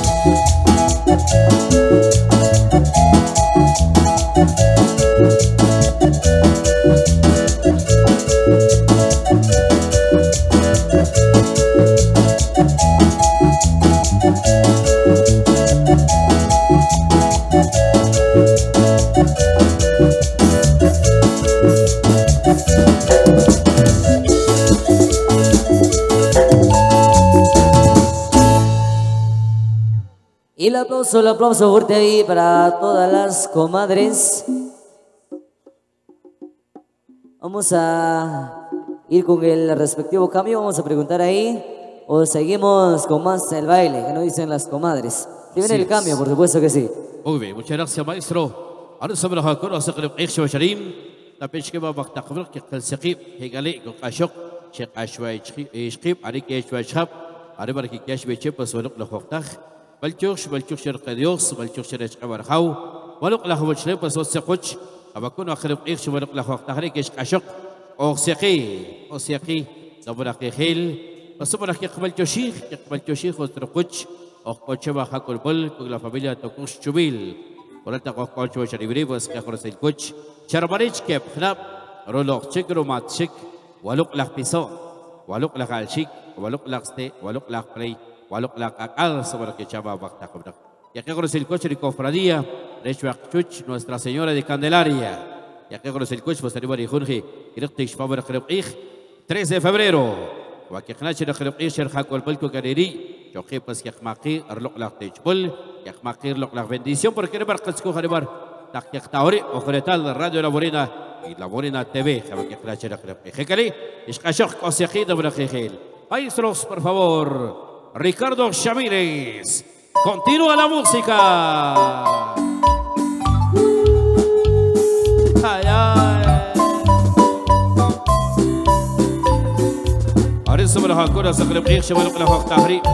Y el aplauso fuerte ahí para todas las comadres. Vamos a ir con el respectivo cambio. Vamos a preguntar ahí. O seguimos con más el baile, que nos dicen las comadres. Si viene el cambio, por supuesto que sí. Muy bien, muchas gracias, maestro. Ahora sobre la jacura, se cree que es Sharim. La pesca va a bajar que el sequi, Hegale, Gokashok, Check Ashway, Shkip, Arik Ashway Shap, Aribar Kikash Bechep, Solok la Hoktak, Balchuk, Balchuk Sherkadios, Balchuk Sheresh Kabarhau, Walok la Hochle, Pasos Sekoch, Abakun, Akhrib Ish, Walok la Hoktak, Ashok, Oseqi, Zaburak Hil, Pasobarak Balchoshik, Ostrokuch, Okocheva Hakulbol, con la familia Tokush Chubil, por alta Kokocho Sharibrivos, Kahorsil Kuch, Charbarich Kep Knap, Rolok Chikro Matchik, Waluk Lak Piso, Waluk Lak Alchik, Waluk Lak Ste, Waluk Lak Play, Waluk Lak Akal, sobre que Chava Baktakobrak. Ya que Horsil Kuch y Cofradía, Rechwak Chuch, Nuestra Señora de Candelaria. Ya que Horsil Kuch, posterior y Junji, Irtish Faber Krepich, 3 de febrero. Wakiknach Krepich, Hakol Pelko Kariri, Jokipas Yakmaki, Arlok Lak Techbul, Yakmaki Lok Lak bendición, porque era Barkatsko Haribar, Takyaktaori, Ojeretal, Radio La Morena y La Morena TV, Wakiknach Krepich. Hekali, Ishkashok, Osequida Brajel. Maestros, por favor, Ricardo Chamírez. Continúa la música. Ay, ay. Ahora sobre la jacura se cree que se va a la Tahri.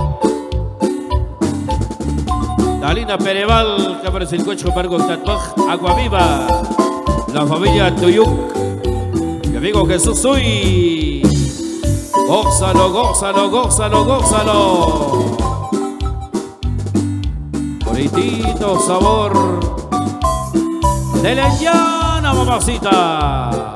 Dalina Pereval, que aparece el coche con Tatbach, Agua Viva. La familia Tuyuk. Mi amigo Jesús Uy. Gózalo, gózalo, gózalo, gózalo. Bonitito sabor de la llana, mamacita.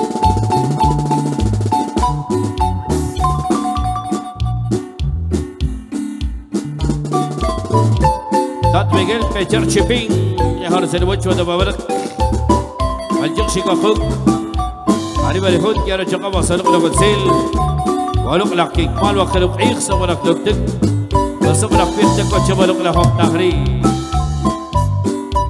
Tat Miguel Pecher Chipín, ya se le voy a tomar. Al Chico Hook, arriba el Hook, y ahora chocamos a lo que ولق لك مال وخلق عيخ صبرك لك وصبرك بيتك وشبرك لهم تغري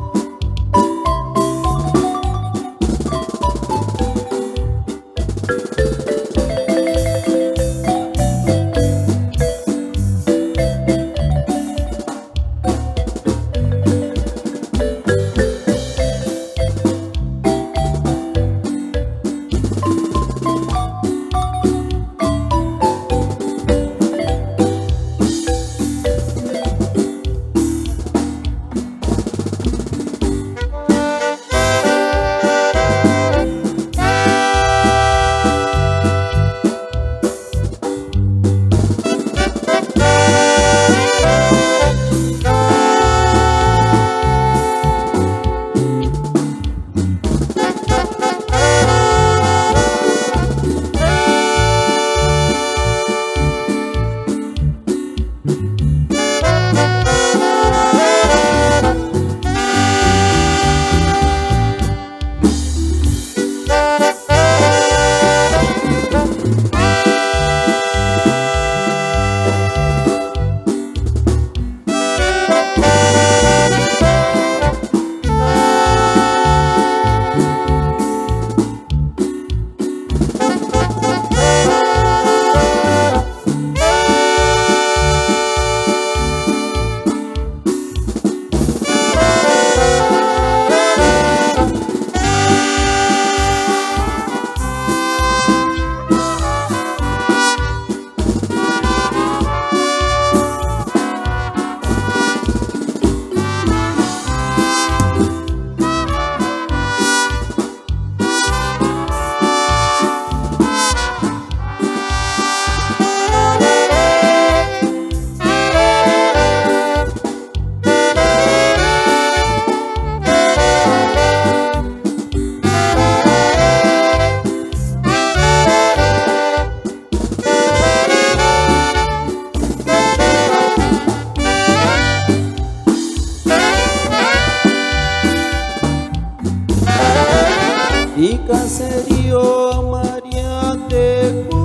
y caserío Mariatecu,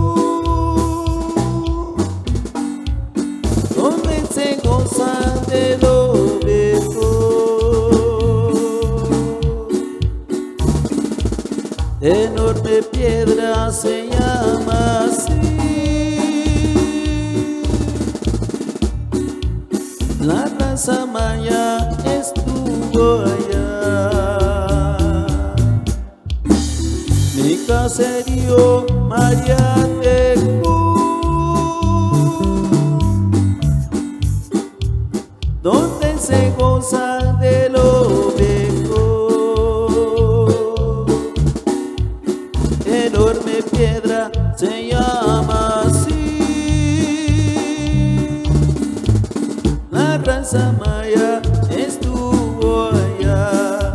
donde se goza de lo mejor. Enorme piedra se llama así, la raza maya estuvo allá. Mi caserío Mariatecu, donde se goza de lo mejor. Enorme piedra se llama así, la raza maya estuvo allá.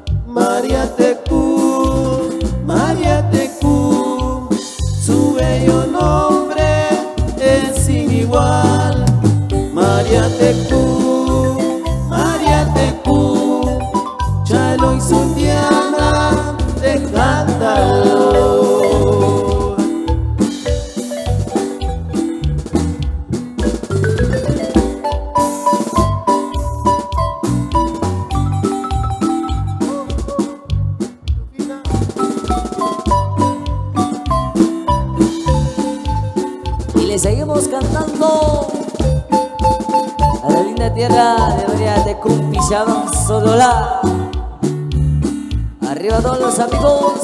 Mariatecu, Mariatecu, su bello nombre es sin igual. Mariatecu, Mariatecu, Chalo y su Diana te cantan. Y le seguimos cantando a la linda tierra de Mariatecu, Pixaba, Sololá. Arriba todos los amigos,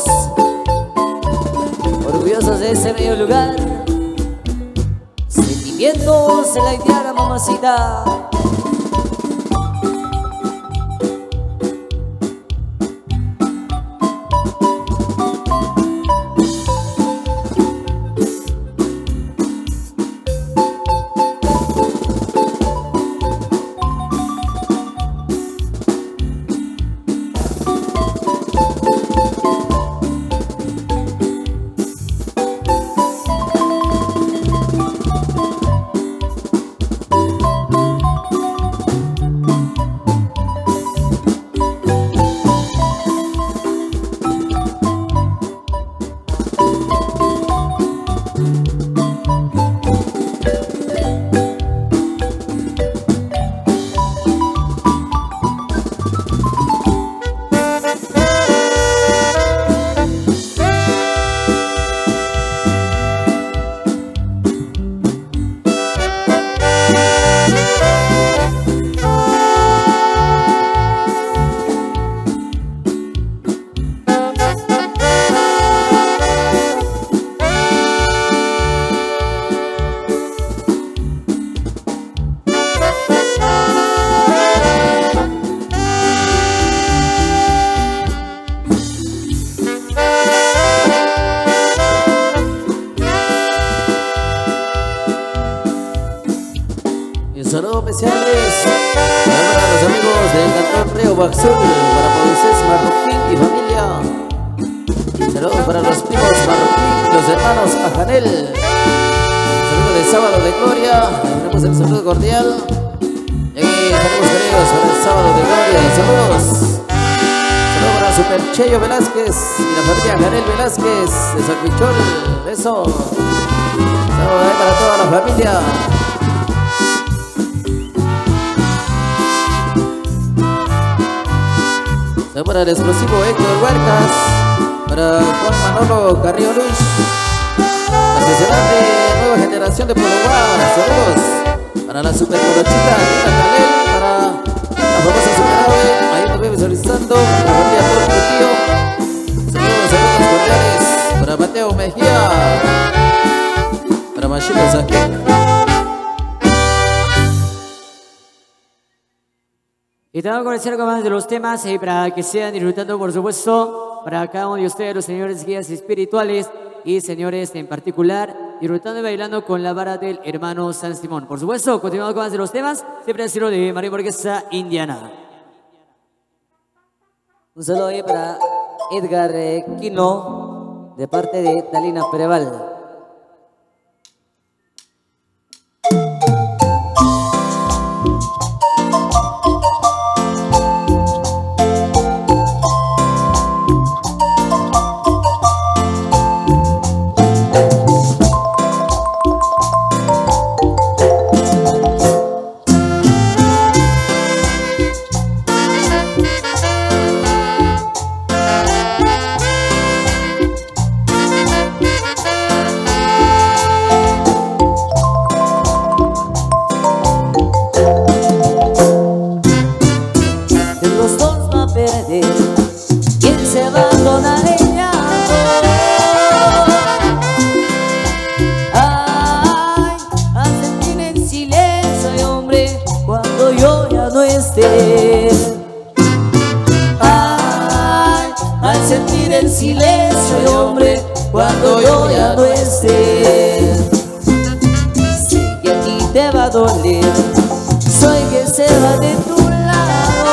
orgullosos de ese bello lugar. Sentimientos en la indiana, mamacita. Saludos especiales para los amigos del Cantón Río Baxul, para Moisés Marroquín y familia. Saludos para los primos Marroquín, los hermanos Ajanel. Saludos de Sábado de Gloria, tenemos el saludo cordial. Y aquí saludos queridos para el Sábado de Gloria. Saludos. Saludos para Super Cheyo Velázquez y la familia Ajanel Velázquez de San Pichol. Eso. Saludos ahí para toda la familia. Para el explosivo Héctor Huercas, para Juan Manolo Carrillo Luz, la sociedad de Nueva Generación de Pologuar. Saludos para la super corochita Rita Calel, para la famosa superave, ahí nos ve visualizando la familia Torco Tío. Saludos cordiales para Mateo Mejía, para Machito Saquén. Y te voy a conocer algo más de los temas para que sigan disfrutando, por supuesto, para cada uno de ustedes, los señores guías espirituales y señores en particular, disfrutando y bailando con la vara del hermano San Simón. Por supuesto, continuando con más de los temas, siempre al estilo de María Borguesa Indiana. Un saludo ahí para Edgar Quino, de parte de Talina Pereval. se abandona el llanto. Ay, a sentir el silencio de hombre cuando yo ya no esté. Ay, al sentir el silencio de hombre cuando yo ya no esté. Sé que a ti te va a doler, soy que se va de tu lado.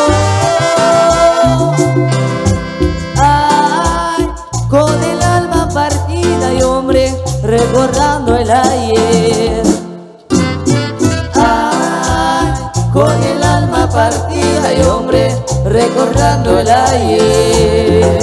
Ay, con el alma partida y hombre recordando el ayer. Ay, con el alma partida y hombre recordando el ayer.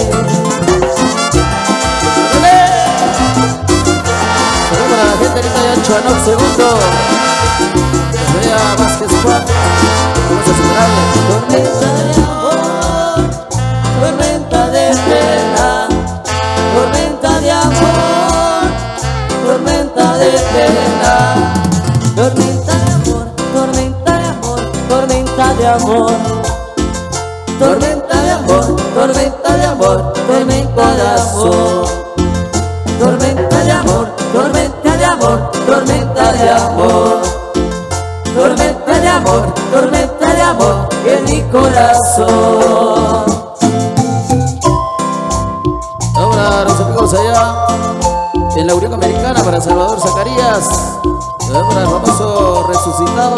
Saludos para la gente linda de Ancho Anoc segundo. Vea Vázquez Juan. Vamos a superarle. Tormenta de amor, tormenta de pena, tormenta de amor, tormenta de pena, tormenta de amor, tormenta de amor, tormenta de amor, tormenta de amor, tormenta de amor, tormenta de amor, tormenta de amor, tormenta de amor, tormenta de amor, tormenta de amor, tormenta de amor en mi corazón. Ahora nos amigos allá en la Unión Americana para Salvador Zacarías. Ahora el famoso resucitado.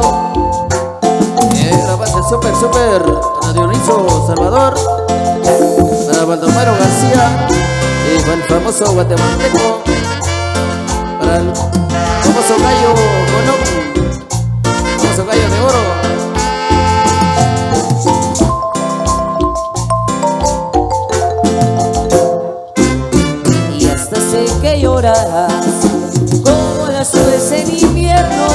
La base super para Dioniso Salvador, para Baldomero García y para el famoso guatemalteco, para el famoso gallo Colón, famoso gallo de oro. Y hasta sé que llorarás como las nubes en invierno.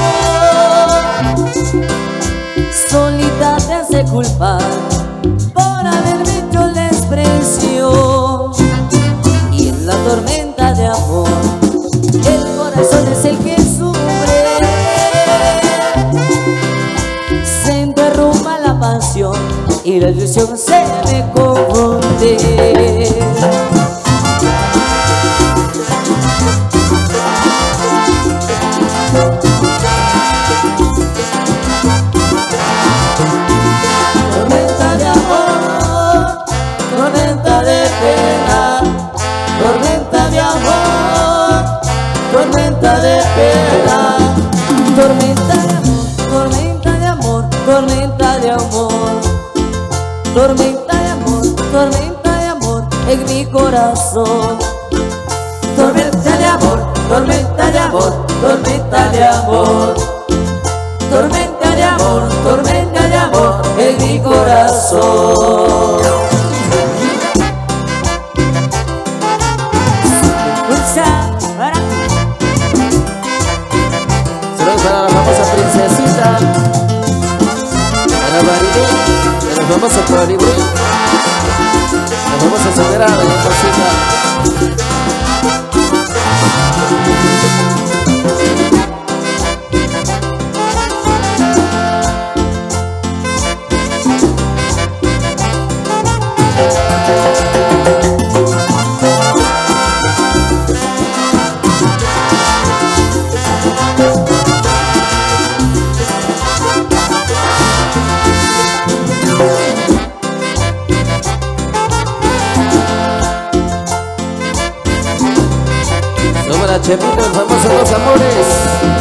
Solita te hace culpar por haberme hecho el desprecio. Y en la tormenta de amor el corazón es el que sufre. Se interrumpa la pasión y la ilusión se me confunde. Tormenta de amor, tormenta de pena, tormenta de amor, tormenta de pena, tormenta de amor, tormenta de amor, tormenta de amor, tormenta de amor, tormenta de amor en mi corazón. Tormenta de amor, tormenta de amor, tormenta de amor, tormenta de amor, tormenta de amor en mi corazón. Saludos para la famosa princesita, para Maribel, para el famoso Colibrí, la famosa soberana de la cocina. Para Chepito, el famoso Dos Amores.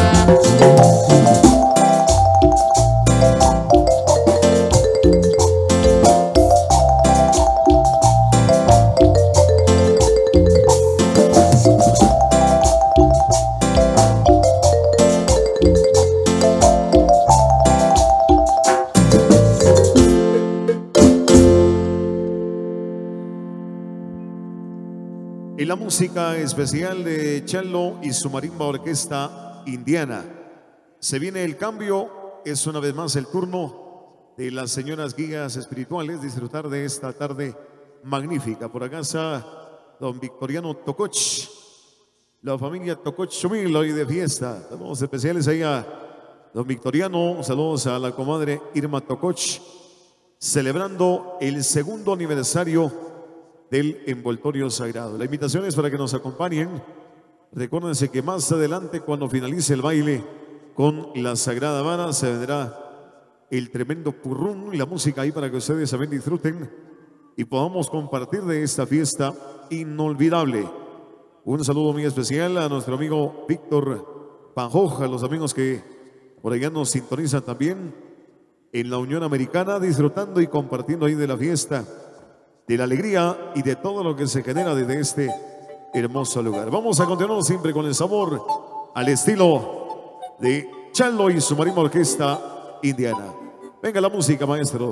Y la música especial de Chalo y su marimba orquesta indiana. Se viene el cambio, es una vez más el turno de las señoras guías espirituales disfrutar de esta tarde magnífica. Por acá está don Victoriano Tococh, la familia Tococh Chumil hoy de fiesta. Saludos especiales ahí a don Victoriano, saludos a la comadre Irma Tococh, celebrando el segundo aniversario del envoltorio sagrado. La invitación es para que nos acompañen. Recuérdense que más adelante, cuando finalice el baile con la Sagrada Vara, se vendrá el tremendo purrún y la música ahí para que ustedes también disfruten y podamos compartir de esta fiesta inolvidable. Un saludo muy especial a nuestro amigo Víctor Panjoja, a los amigos que por allá nos sintonizan también en la Unión Americana, disfrutando y compartiendo ahí de la fiesta, de la alegría y de todo lo que se genera desde este hermoso lugar. Vamos a continuar siempre con el sabor al estilo de Chalo y su Marimba Orquesta Indiana. Venga la música, maestros.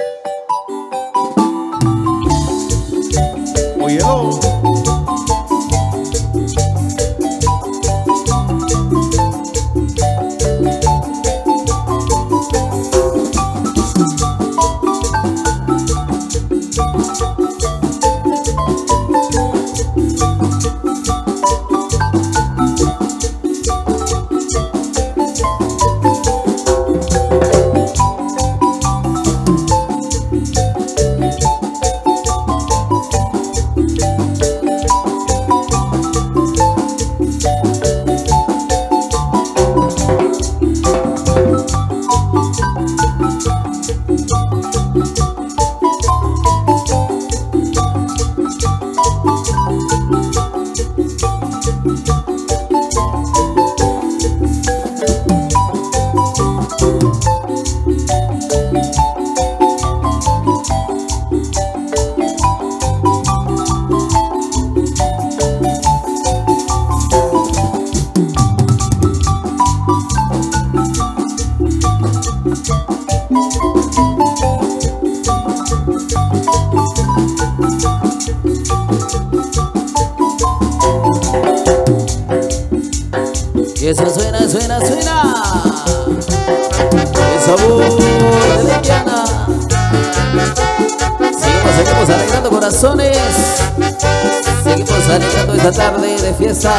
Óyelo. Eso suena, suena, suena. El sabor de la Indiana. Seguimos alegrando corazones. Seguimos alegrando esta tarde de fiesta.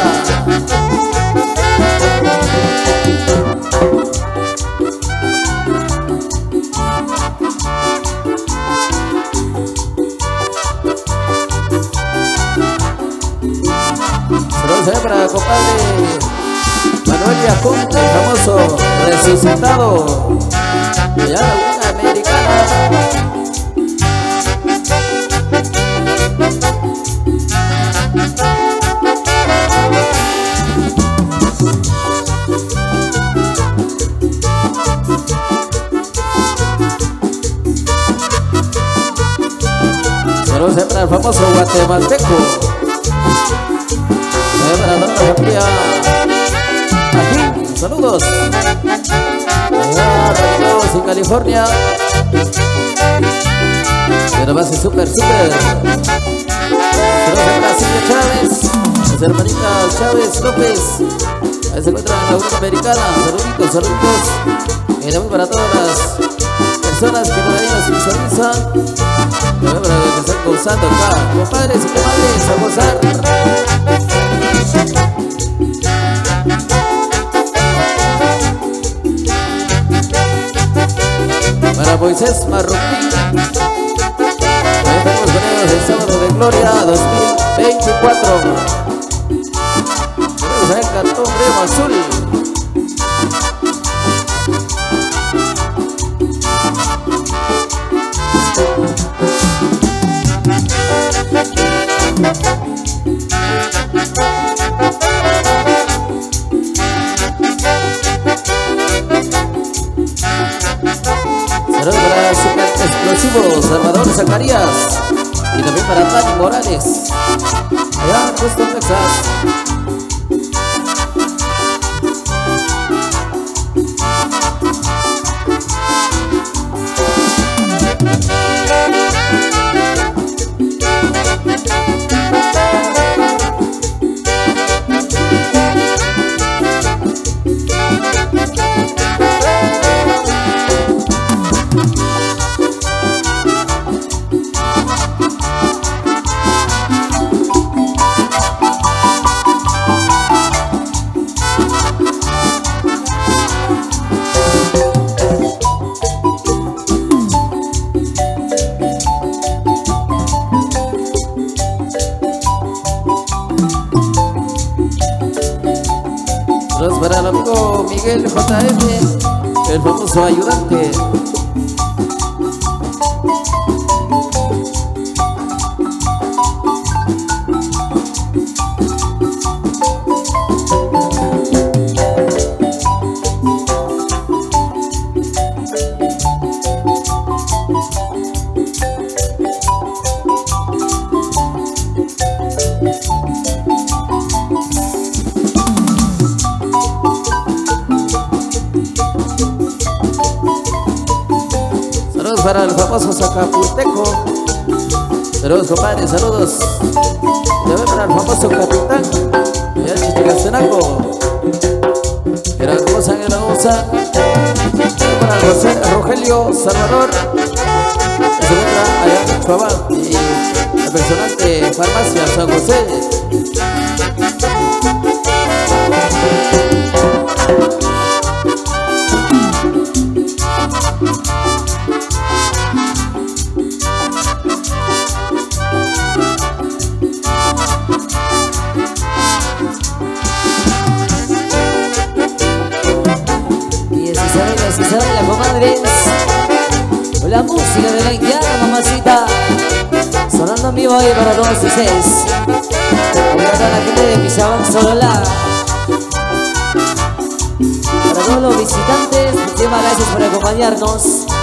Saludos para compadre Manuel Yaconte, el famoso resucitado de la Laguna Americana. Saludos para el famoso guatemalteco. Para toda la familia. Aquí, saludos. Allá, radicados en California. Pero va a ser súper. Saludos para Silvia Chávez, las hermanitas Chávez López. Ahí se encuentran en la Unión Americana. Saluditos. Y también para todas las personas que por ahí nos visualizan. También para los que están gozando acá. Compadres y comadres, a gozar. Para Moisés Marroquín, estamos con ellos el sábado de Gloria 2024. Tenemos a el cartón Río Azul. Saludos para Super Explosivos, Salvador Zacarías. Y también para Dani Morales, allá en Houston, Texas. amigo Miguel JM, el famoso ayudante. Saludos para el famoso Zacapulteco. Saludos, compadres, saludos. También para el famoso capitán de Chichicastenaco. Era como sangre la usa. Para José Rogelio Salvador. Se encuentra allá en Chuabá. Y el personal de Farmacia San José. Si se baila, comadres, la música de la indiana, mamacita, sonando en vivo ahí para todos ustedes. Para toda la gente de Pizabán, Solola, para todos los visitantes, muchísimas gracias por acompañarnos.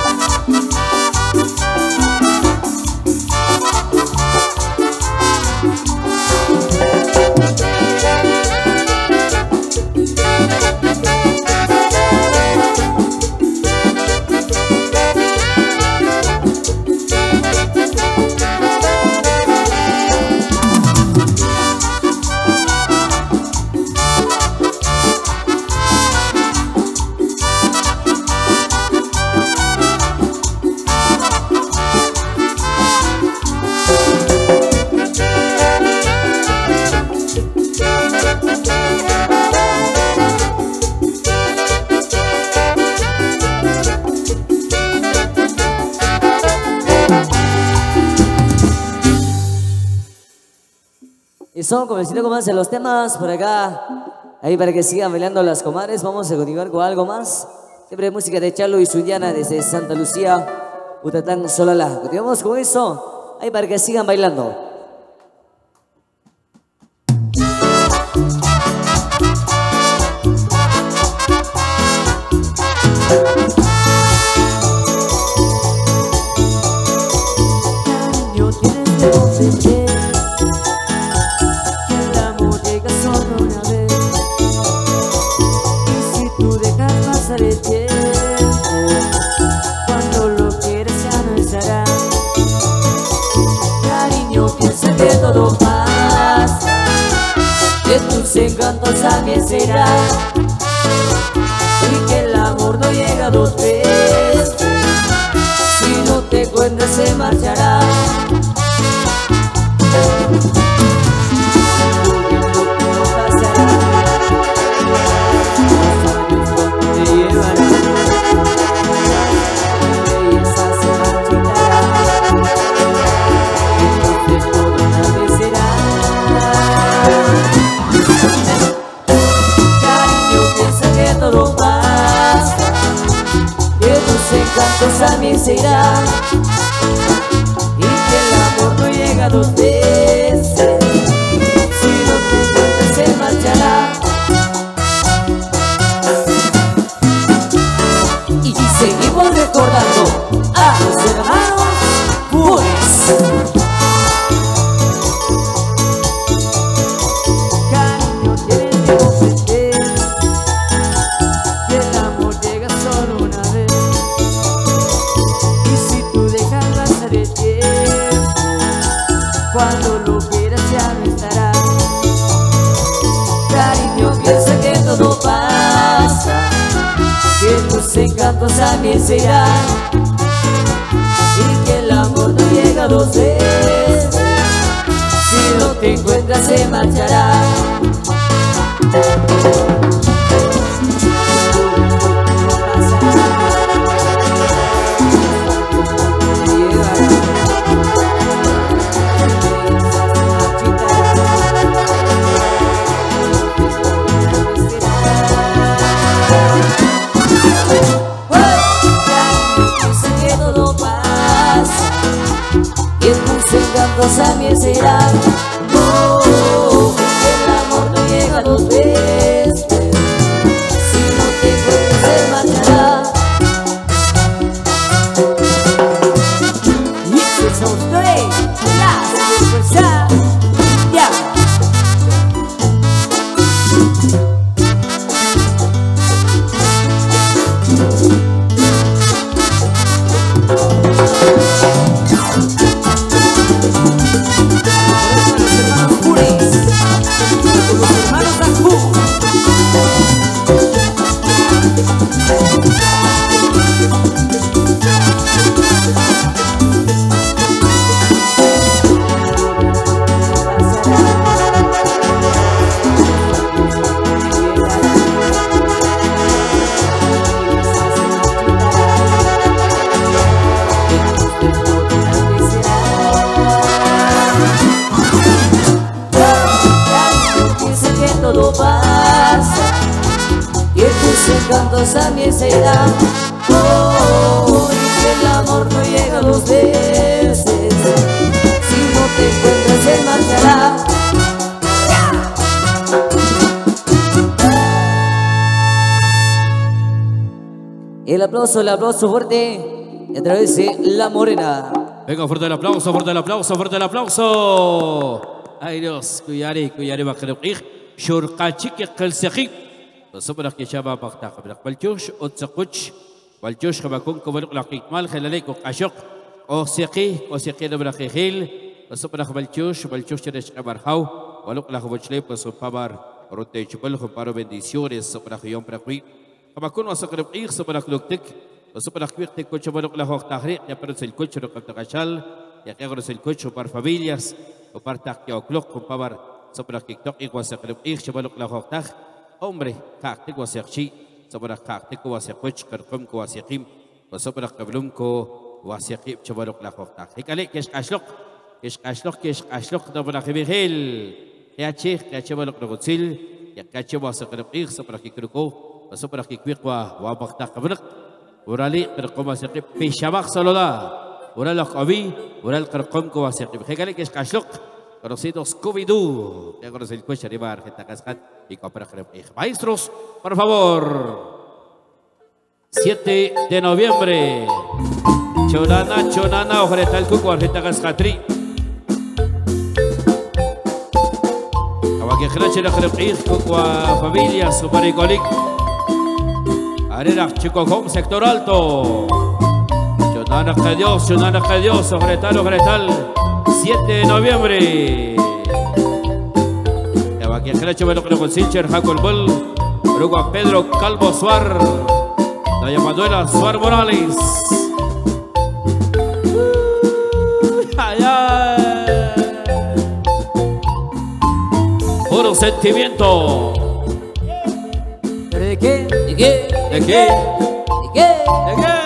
Y son, como decirlo, como hacen los temas por acá, ahí para que sigan bailando las comadres. Vamos a continuar con algo más. Siempre música de Chalo y Suyana desde Santa Lucía, Utatán, Solala. Continuamos con eso, ahí para que sigan bailando. El tiempo, cuando lo quieres ya no estará. Cariño, piensa que todo pasa, que tus encantos también será, y que el amor no llega dos veces. Si no te encuentras se marchará. Todo pasa, que tus encantos también se irán, y que el amor no llega dos veces. Si no te encuentras se marchará. Y seguimos recordando a los hermanos Pures. Cuando lo quieras ya no estará. Cariño, piensa que todo pasa, que tus encantos también se irán, y que el amor no llega dos veces. Si no te encuentras se marchará. encantos a mí serán. Oh, el amor no llega dos veces, si no te encuentras se marchará. Y si somos tres, ya, ya. Todo pasa y tus encantos a mí serán. Oh, y que el amor no llega dos veces, si no te encuentras se marchará. El aplauso fuerte a través de La Morena. Venga, fuerte el aplauso, fuerte el aplauso, fuerte el aplauso. Ay Dios, cuyare va a querer شرقاتشك قلسخي صبرك يا شباب اختاق بلق بلجوش اتسقوش بلجوش خباكون كبلق لقيت مال خلاليك وقاشق او سقي لبرقي خيل صبرك بلجوش ترش قبرخاو ولق لخ بلشلي بس بابار روتي جبل خبارو بنديسيوريس صبرك يوم برقوي خباكون وسقرب ايخ صبرك لوكتك صبرك ويقتك كوتش بلق لخ تخريق يا برس الكوتش رقب تقشال يا كغرس الكوتش بار فاميلياس وبار تاكيو كلوك بابار sobre que toque igual se cree ir se va lo que la hoja hombre cacte igual se chi sobre cacte igual se puch kerkum igual se kim sobre que blum ko igual se kim se va lo que la hoja y cale que es ashlok da para que vigil ya che que se va lo que gotsil ya que se va se cree ir sobre que kruko sobre que quiqua wa baqta qabrq ورالي kerkum se kim pishabaq salola ورال qabi ورال kerkum ko se kim y cale que es ashlok conocido Scooby-Doo, ya conoce el coche arriba, Argenta Cascat y Copera Crepej. Maestros, por favor. 7 de noviembre. Chonana, Ojreta el Cuco, Argenta Cascatri. Abaque Crache la Crepej, Cuco Familia, Supericolik. Arera, Chico Home, Sector Alto. Chonana que Dios, Ojretal. 7 de noviembre. Aquí el Cracho Velo con Silcher, Jacob Bull, luego a Pedro Calvo Suar, doña Manuela Suar Morales. Ay, ay. Puro sentimiento. ¿De qué? ¿De qué? ¿De qué? ¿De qué? ¿De qué?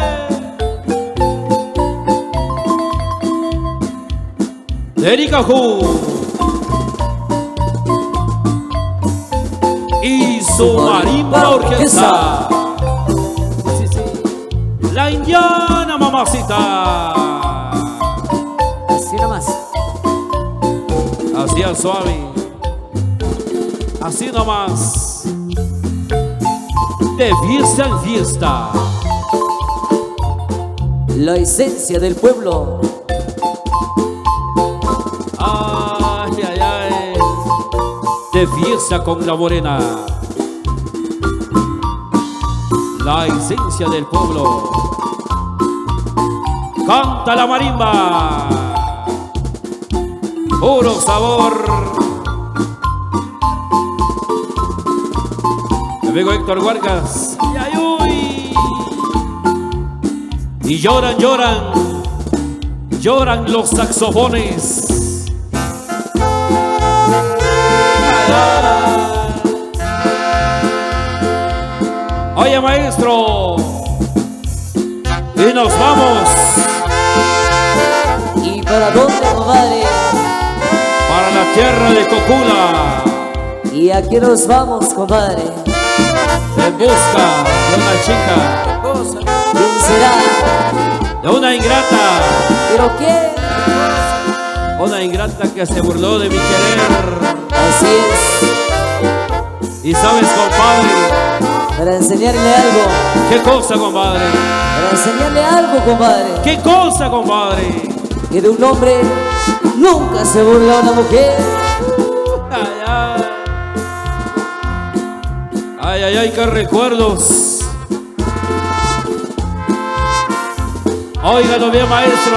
Erika Hu y su marimba orquesta. Sí, sí. La indiana mamacita. Así nomás. Así al suave. Así nomás. De fiesta en fiesta. La esencia del pueblo. Ay, ay, ay. De fiesta con La Morena. La esencia del pueblo. Canta la marimba. Puro sabor. Amigo Héctor Huarcas. Ay, ay, uy. Y lloran, lloran. Lloran los saxofones. Oye, maestro, y nos vamos. ¿Y para dónde, compadre? Para la tierra de Cocula. ¿Y a qué nos vamos, compadre? En busca de una chica. ¿Quién será? De una ingrata. ¿Pero quién? Una ingrata que se burló de mi querer. Así es. Y sabes, compadre, Para enseñarle algo. ¿qué cosa, compadre? Para enseñarle algo, compadre. ¿Qué cosa, compadre? Que de un hombre nunca se burla una mujer. Ay, ay. Ay, ay, ay, qué recuerdos. Óigalo bien, maestro,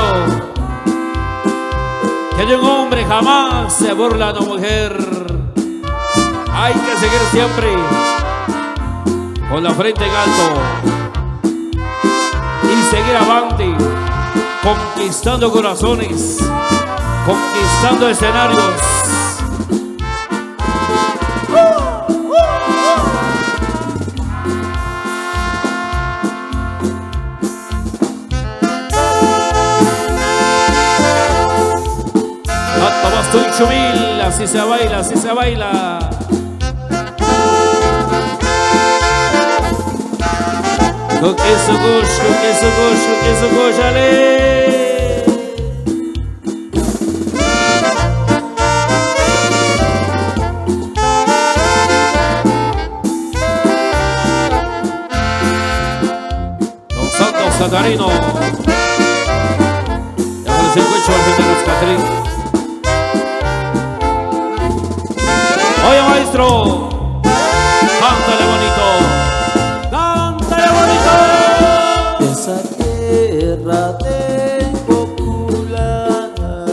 que de un hombre jamás se burla una mujer. Hay que seguir siempre con la frente en alto y seguir avante, conquistando corazones, conquistando escenarios. Estoy chumil, así se baila, así se baila. Con queso gush, con queso gush, con queso gush, ale. Don Santos Catarino. Ya con el 58 argentinos Catarino. Oye, maestro, cántale bonito, cántale bonito. Esa tierra de popular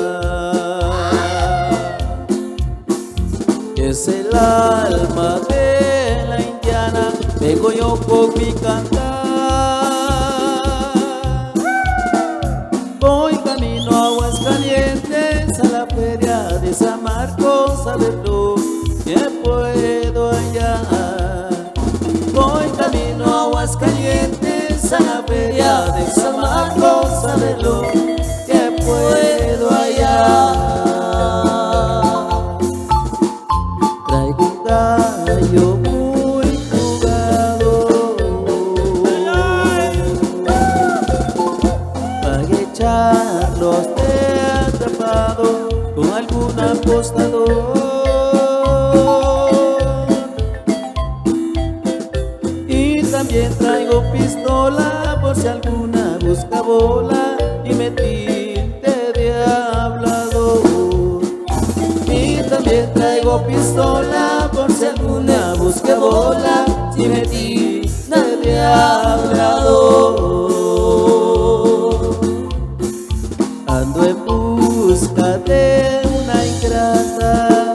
es el alma de la indiana, vengo yo con mi cantar. Voy camino a Aguascalientes, a la feria de San Marcos, a verlo que puedo hallar. Voy camino a Aguascalientes, a la feria de San Marcos, a ver lo que puedo hallar. Traigo un gallo muy jugado para echarlos de atrapado con algún apostador. También traigo pistola por si alguna busca bola y me tinte de hablador. Y también traigo pistola por si alguna busca bola y me tinte de hablador. Ando en busca de una ingrata,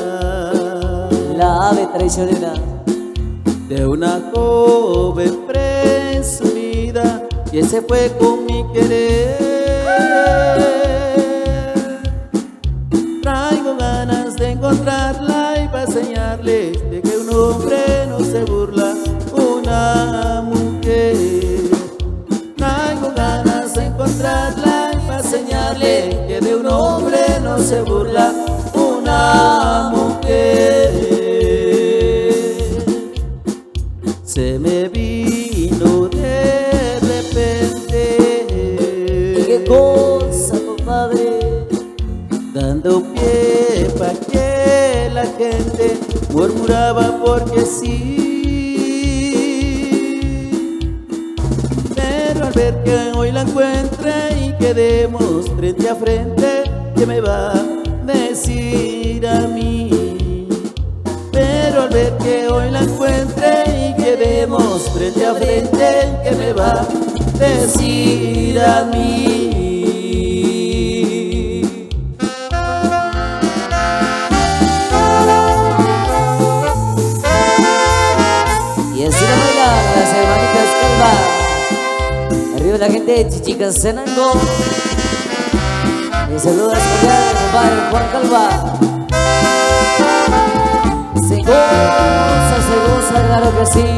La ave traicionera. de una joven presumida que se fue con mi querer. Traigo ganas de encontrarla y para enseñarle de que un hombre no se burla una mujer. Traigo ganas de encontrarla y para enseñarle que de un hombre no se burla una mujer. Se me vino de repente. ¿Y qué cosa, compadre? Dando pie pa' que la gente murmuraba porque sí. Pero al ver que hoy la encuentre y quedemos frente a frente, ¿qué me va a decir a mí? Pero al ver que hoy la encuentre y quedemos frente a frente, ¿qué me va a decir a mí? Y así la bailan las hermanitas Calva. Arriba la gente de Chichicastenango. Y saludos cordiales, compadre Juan Calva. Se goza, claro que sí.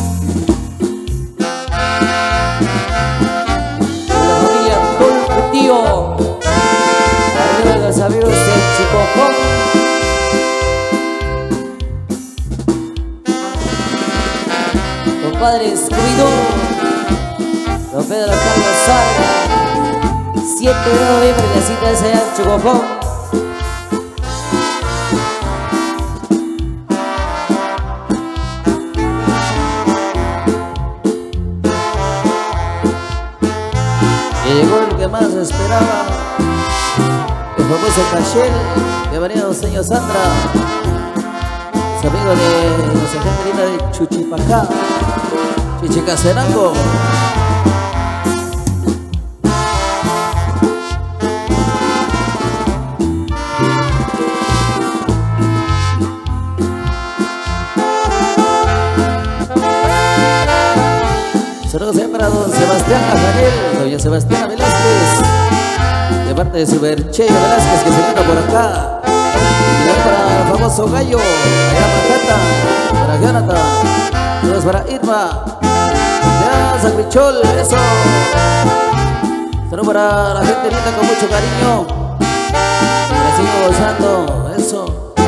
La familia Pulpo, tío. Arriba los amigos del Chicojón. Compadre Scooby-Doo. Don Pedro Carlos Sarga. 7 de noviembre, la cita es allá en Chicojón. más esperaba. El famoso Cachel, bienvenido señor Sandra. Es amigo de nuestra gente linda de Chuchipacá, Chichicastenango. Saludos para don Sebastián Ajanel, doña Sebastiana Velázquez, de parte de Superche Velázquez que se queda por acá. Y para el famoso Gallo, allá Manhattan, para Jonathan, saludos para Irma, ya Sacrichol, eso. Saludos para la gente linda con mucho cariño, que sigo gozando, eso.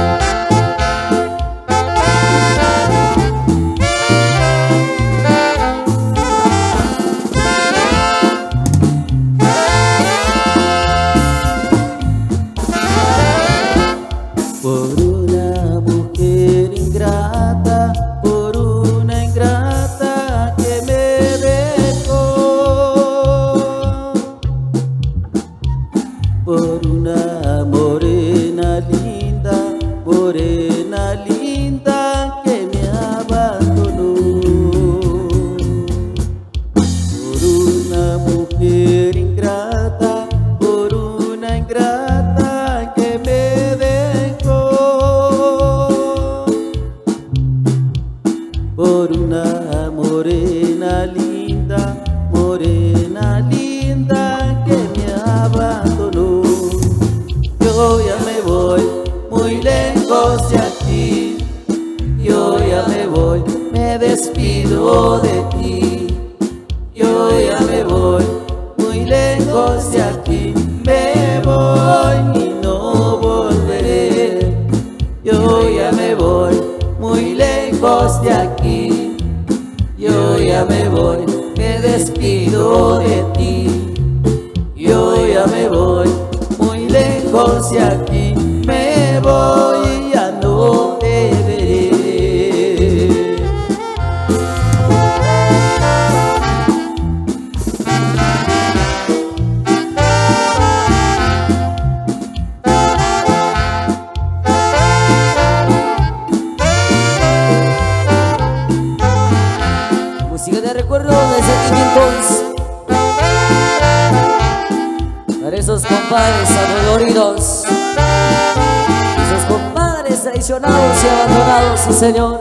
Señor,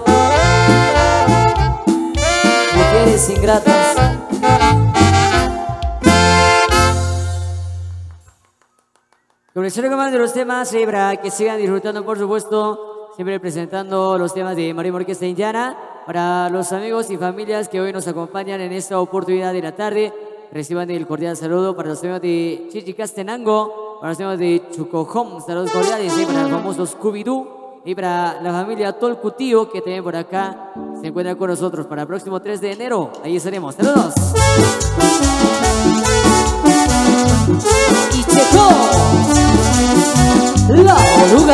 mujeres ingratas. Comenzando con más de los temas, para que sigan disfrutando, por supuesto, siempre presentando los temas de María Orquesta Indiana. Para los amigos y familias que hoy nos acompañan en esta oportunidad de la tarde, reciban el cordial saludo para los amigos de Chichicastenango, para los amigos de Chucojom, saludos cordiales, y para el famoso Scooby-Doo. Y para la familia Tolcutío, que también por acá se encuentra con nosotros para el próximo 3 de enero. Ahí estaremos. ¡Saludos! Y Checo, la oruga.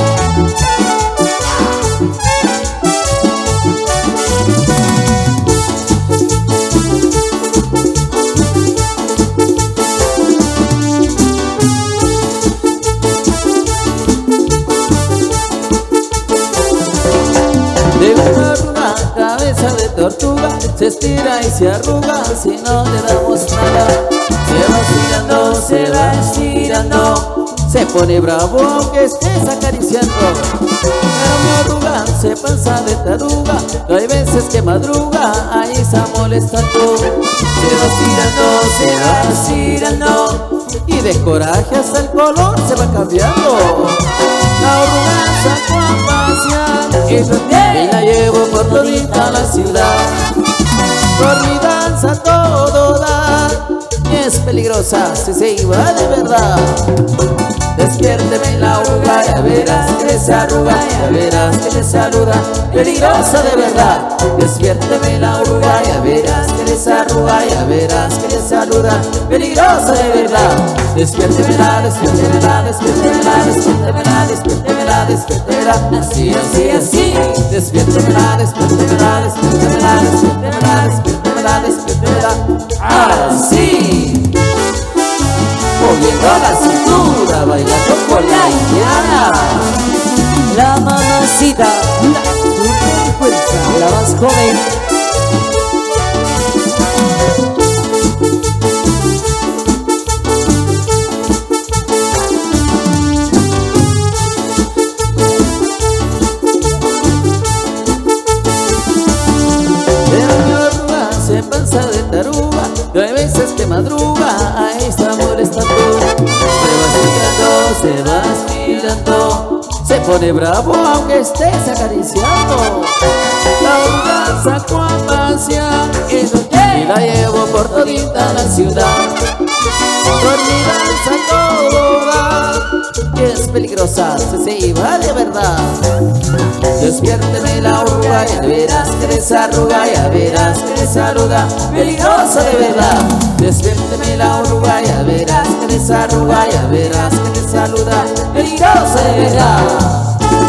De una arruga, cabeza de tortuga, se estira y se arruga si no le damos nada. Se va estirando, se va estirando, se pone bravo que estés acariciando. Una arruga se pasa de taruga, hay veces que madruga, ahí está molestando. Se va estirando, y de coraje hasta el color se va cambiando. La oruga sacó a pasear y la llevo por todita la ciudad. Por mi danza todo da, y es peligrosa si se iba de verdad. Despiérteme la oruga, ya verás que le arruga, ya verás que le saluda, peligrosa de verdad. Despiérteme la oruga, ya verás que le arruga, ya verás que le saluda, peligrosa de verdad. Despiértemela, despiértemela, despiértemela, despiértemela, despiértemela, despiértemela, así, así, así. Despiértemela, despiértemela, despiértemela, despiértemela, despiértemela, despiértemela, así. moviendo la cintura, bailando con la indiana. La mamacita, la más joven. Se panza de taruga, y hay veces que madruga, ahí está molestando. Se va estirando, se pone bravo aunque estés acariciando. La oruga sacó a pasear y la llevo por todita la ciudad. Dormida a toda, que es peligrosa, se va de verdad. Despiérteme la oruga, ya verás que desarruga, ya verás que desarruga, peligrosa de verdad. Despiérteme la oruga, ya verás que desarruga, ya verás que desarruga, peligrosa de verdad.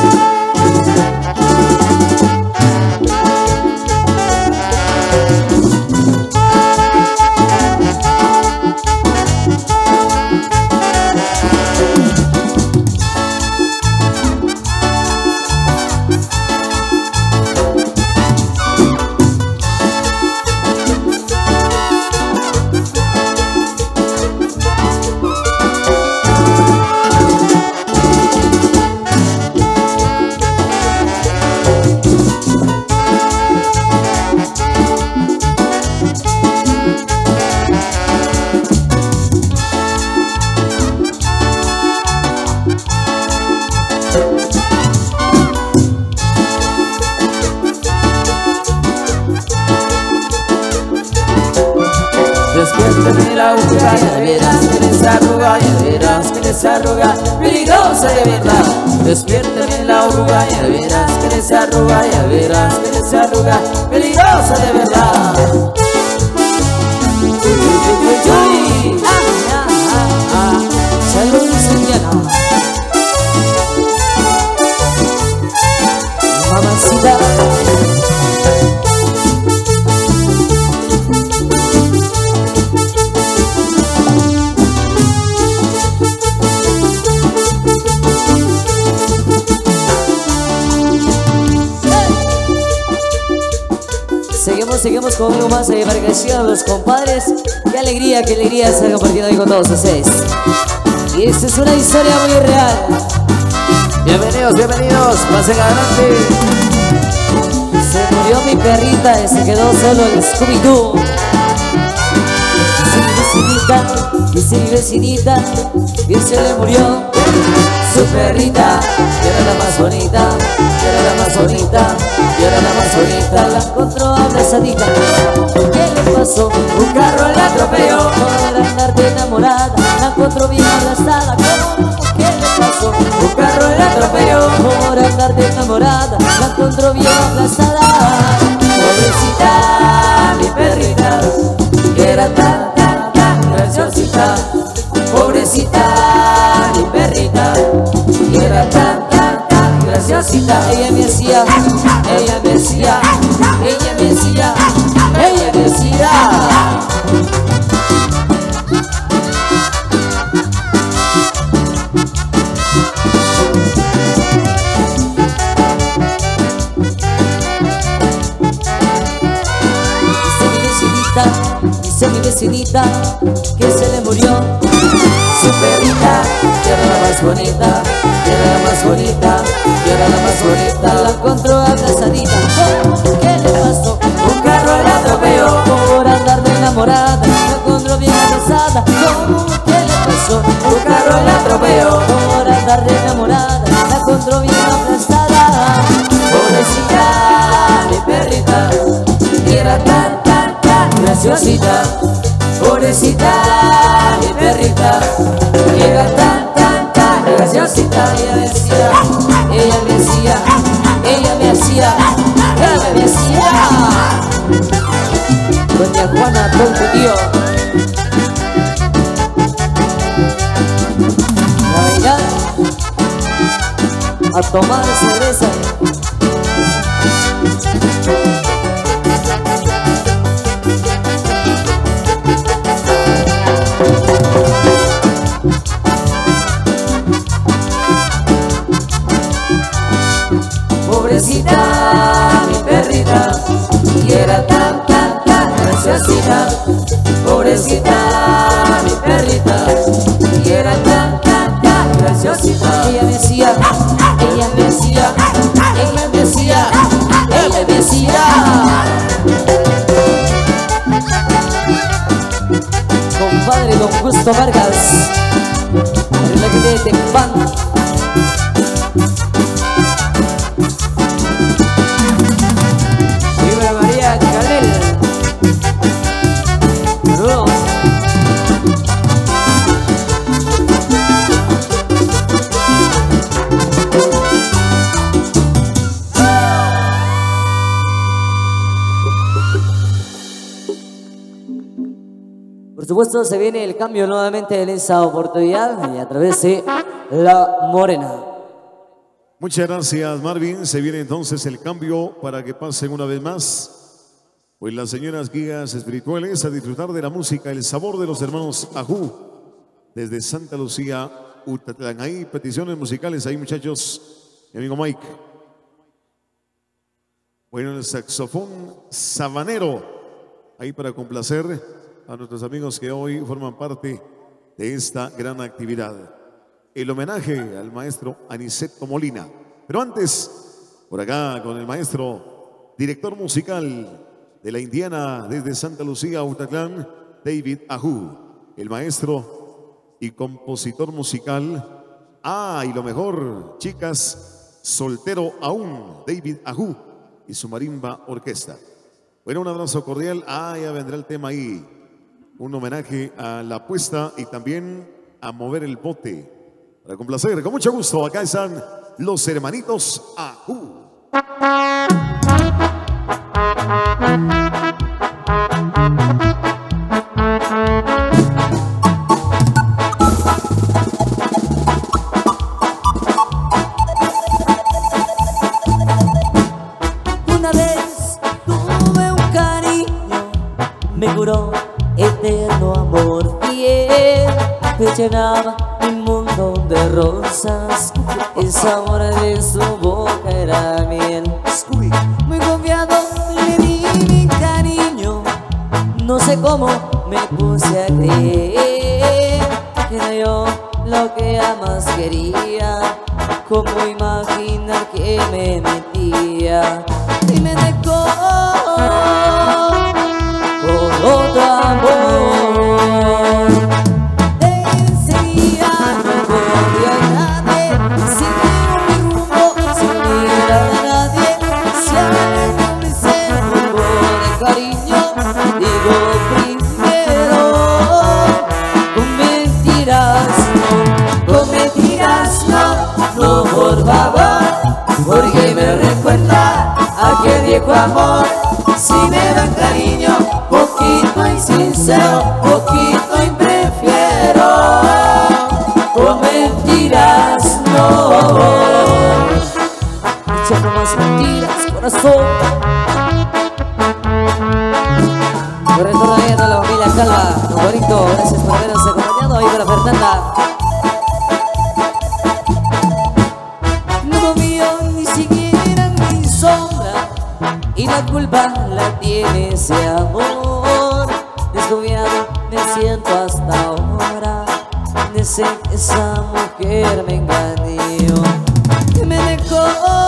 Despiérteme la oruga, ya verás que desarruga, ya verás que desarruga, peligrosa de verdad. Despiérteme la oruga, ya verás que desarruga, ya verás que desarruga, peligrosa de verdad. Salud, señora. Mamacita. Seguimos con algo más para que sigan los compadres. Qué alegría estar compartiendo ahí con todos ustedes. Y esta es una historia muy real. Bienvenidos, pasen adelante. Se murió mi perrita y se quedó solo el Scooby-Doo. Dice mi vecinita, y se le murió su perrita, que era la más bonita, que era la más bonita, que era la más bonita. La encontró abrazadita. ¿Qué le pasó? Un carro la atropelló. Por andarte enamorada, la encontró bien abrazada. ¿Cómo? ¿Qué le pasó? Un carro la atropelló. Por andarte enamorada, la encontró bien abrazada. Pobrecita, mi perrita, que era tan graciosita. Pobrecita, mi perrita, que era tan graciosita. Ella me decía, ella me decía, ella me decía, ella me decía. Dice mi vecinita que se le murió su perrita, que era la más bonita, que era la más bonita, que era la más bonita. La encontró abrazadita. ¿Qué le pasó? Un carro la atropelló. Por andar de enamorada, la encontró bien abrazada. ¿Cómo? ¿Qué le pasó? Un carro la atropelló. Por andar de enamorada, la encontró bien abrazada. Pobrecita, mi perrita, que era tan graciosita. Pobrecita, mi perrita, que era tan graciosita. Ella me decía, ella me decía, ella me hacía, ella me decía. Doña Juana, con tu tío. A bailar, a tomar cerveza. pobrecita mi perrita, y era tan, tan, tan graciosita. Pobrecita mi perrita, y era tan, tan, tan graciosita. Ella me decía, ella me decía, ella me decía, ella me decía. Compadre Don Gusto Vargas, el que de Tecpan. Viva María Canel. Saludos. Por supuesto se viene el cambio nuevamente en esa oportunidad y a través de La Morena. Muchas gracias, Marvin. Se viene entonces el cambio para que pasen una vez más, pues las señoras guías espirituales a disfrutar de la música, el sabor de los hermanos Ajú, desde Santa Lucía, Utatlán. Hay peticiones musicales ahí, muchachos. Mi amigo Mike. Bueno, el saxofón sabanero, ahí para complacer a nuestros amigos que hoy forman parte de esta gran actividad. El homenaje al maestro Aniceto Molina. Pero antes, por acá con el maestro, director musical de la Indiana desde Santa Lucía, Utatlán, David Ajú. El maestro y compositor musical. Y lo mejor, chicas, soltero aún, David Ajú y su marimba orquesta. Bueno, un abrazo cordial. Ya vendrá el tema ahí. Un homenaje a la apuesta y también a mover el bote. Para complacer, con mucho gusto, acá están los hermanitos Ajú. Una vez tuve un cariño, me juró eterno amor fiel, me llenaba mi mundo de rosas, el sabor de su boca era miel. Muy confiado le di mi cariño, no sé cómo me puse a creer que era yo lo que jamás quería, cómo imaginar que me metía y me dejó por otro amor. Ese día no podía a nadie, seguir mi rumbo sin mirar a nadie. Si algo me se rumbo de cariño, digo primero, con mentiras no, no por favor, porque me recuerda aquel viejo amor. Si me dan cariño, poquito y sincero, poquito y prefiero, con mentiras no. Echando más mentiras, corazón. Por el torno de la familia Calva, don Juanito, gracias por habernos acompañado. Ahí para Fernanda. No confío ni siquiera en mi sombra, y la culpa la tiene ese amor. Desconfiado me siento hasta ahora de ser esa mujer me engañó y me dejó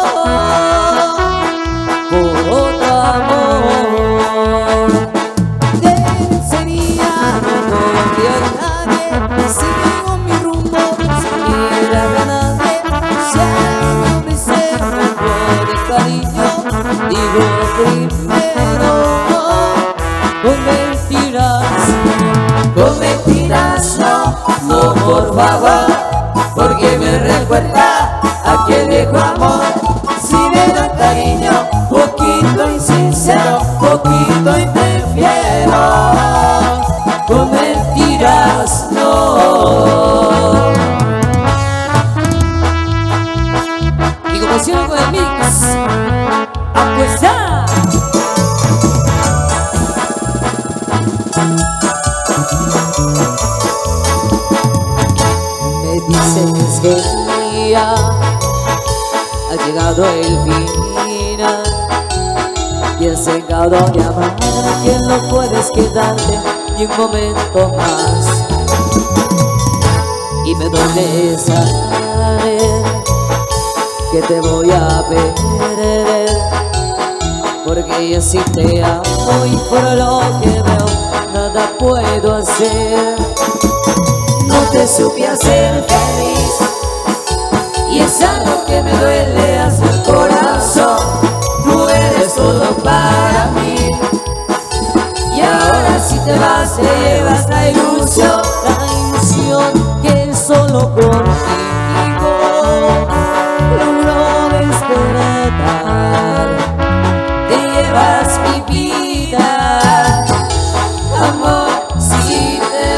por otro amor. De ese día no confío en nadie, sigo mi rumbo sin mirar a nadie. Si algo me se rompo de cariño, digo primero, con mentiras no, no por favor, porque me recuerda aquel viejo amor. Si me da cariño, poquito y sincero, poquito y prefiero, con mentiras no. Y como sigo con el mix, pues ya. Me dices que el día ha llegado el fin, termina. Y ese caudón de amar a quien no puedes quedarte ni un momento más. Y me duele saber que te voy a perder, porque yo sí te amo y por lo que veo nada puedo hacer. No te supe hacer feliz y es algo que me duele hasta el corazón. Tú eres todo para mí y ahora si te vas te llevas la ilusión Que solo contigo logro despertar. te llevas mi vida, amor, si te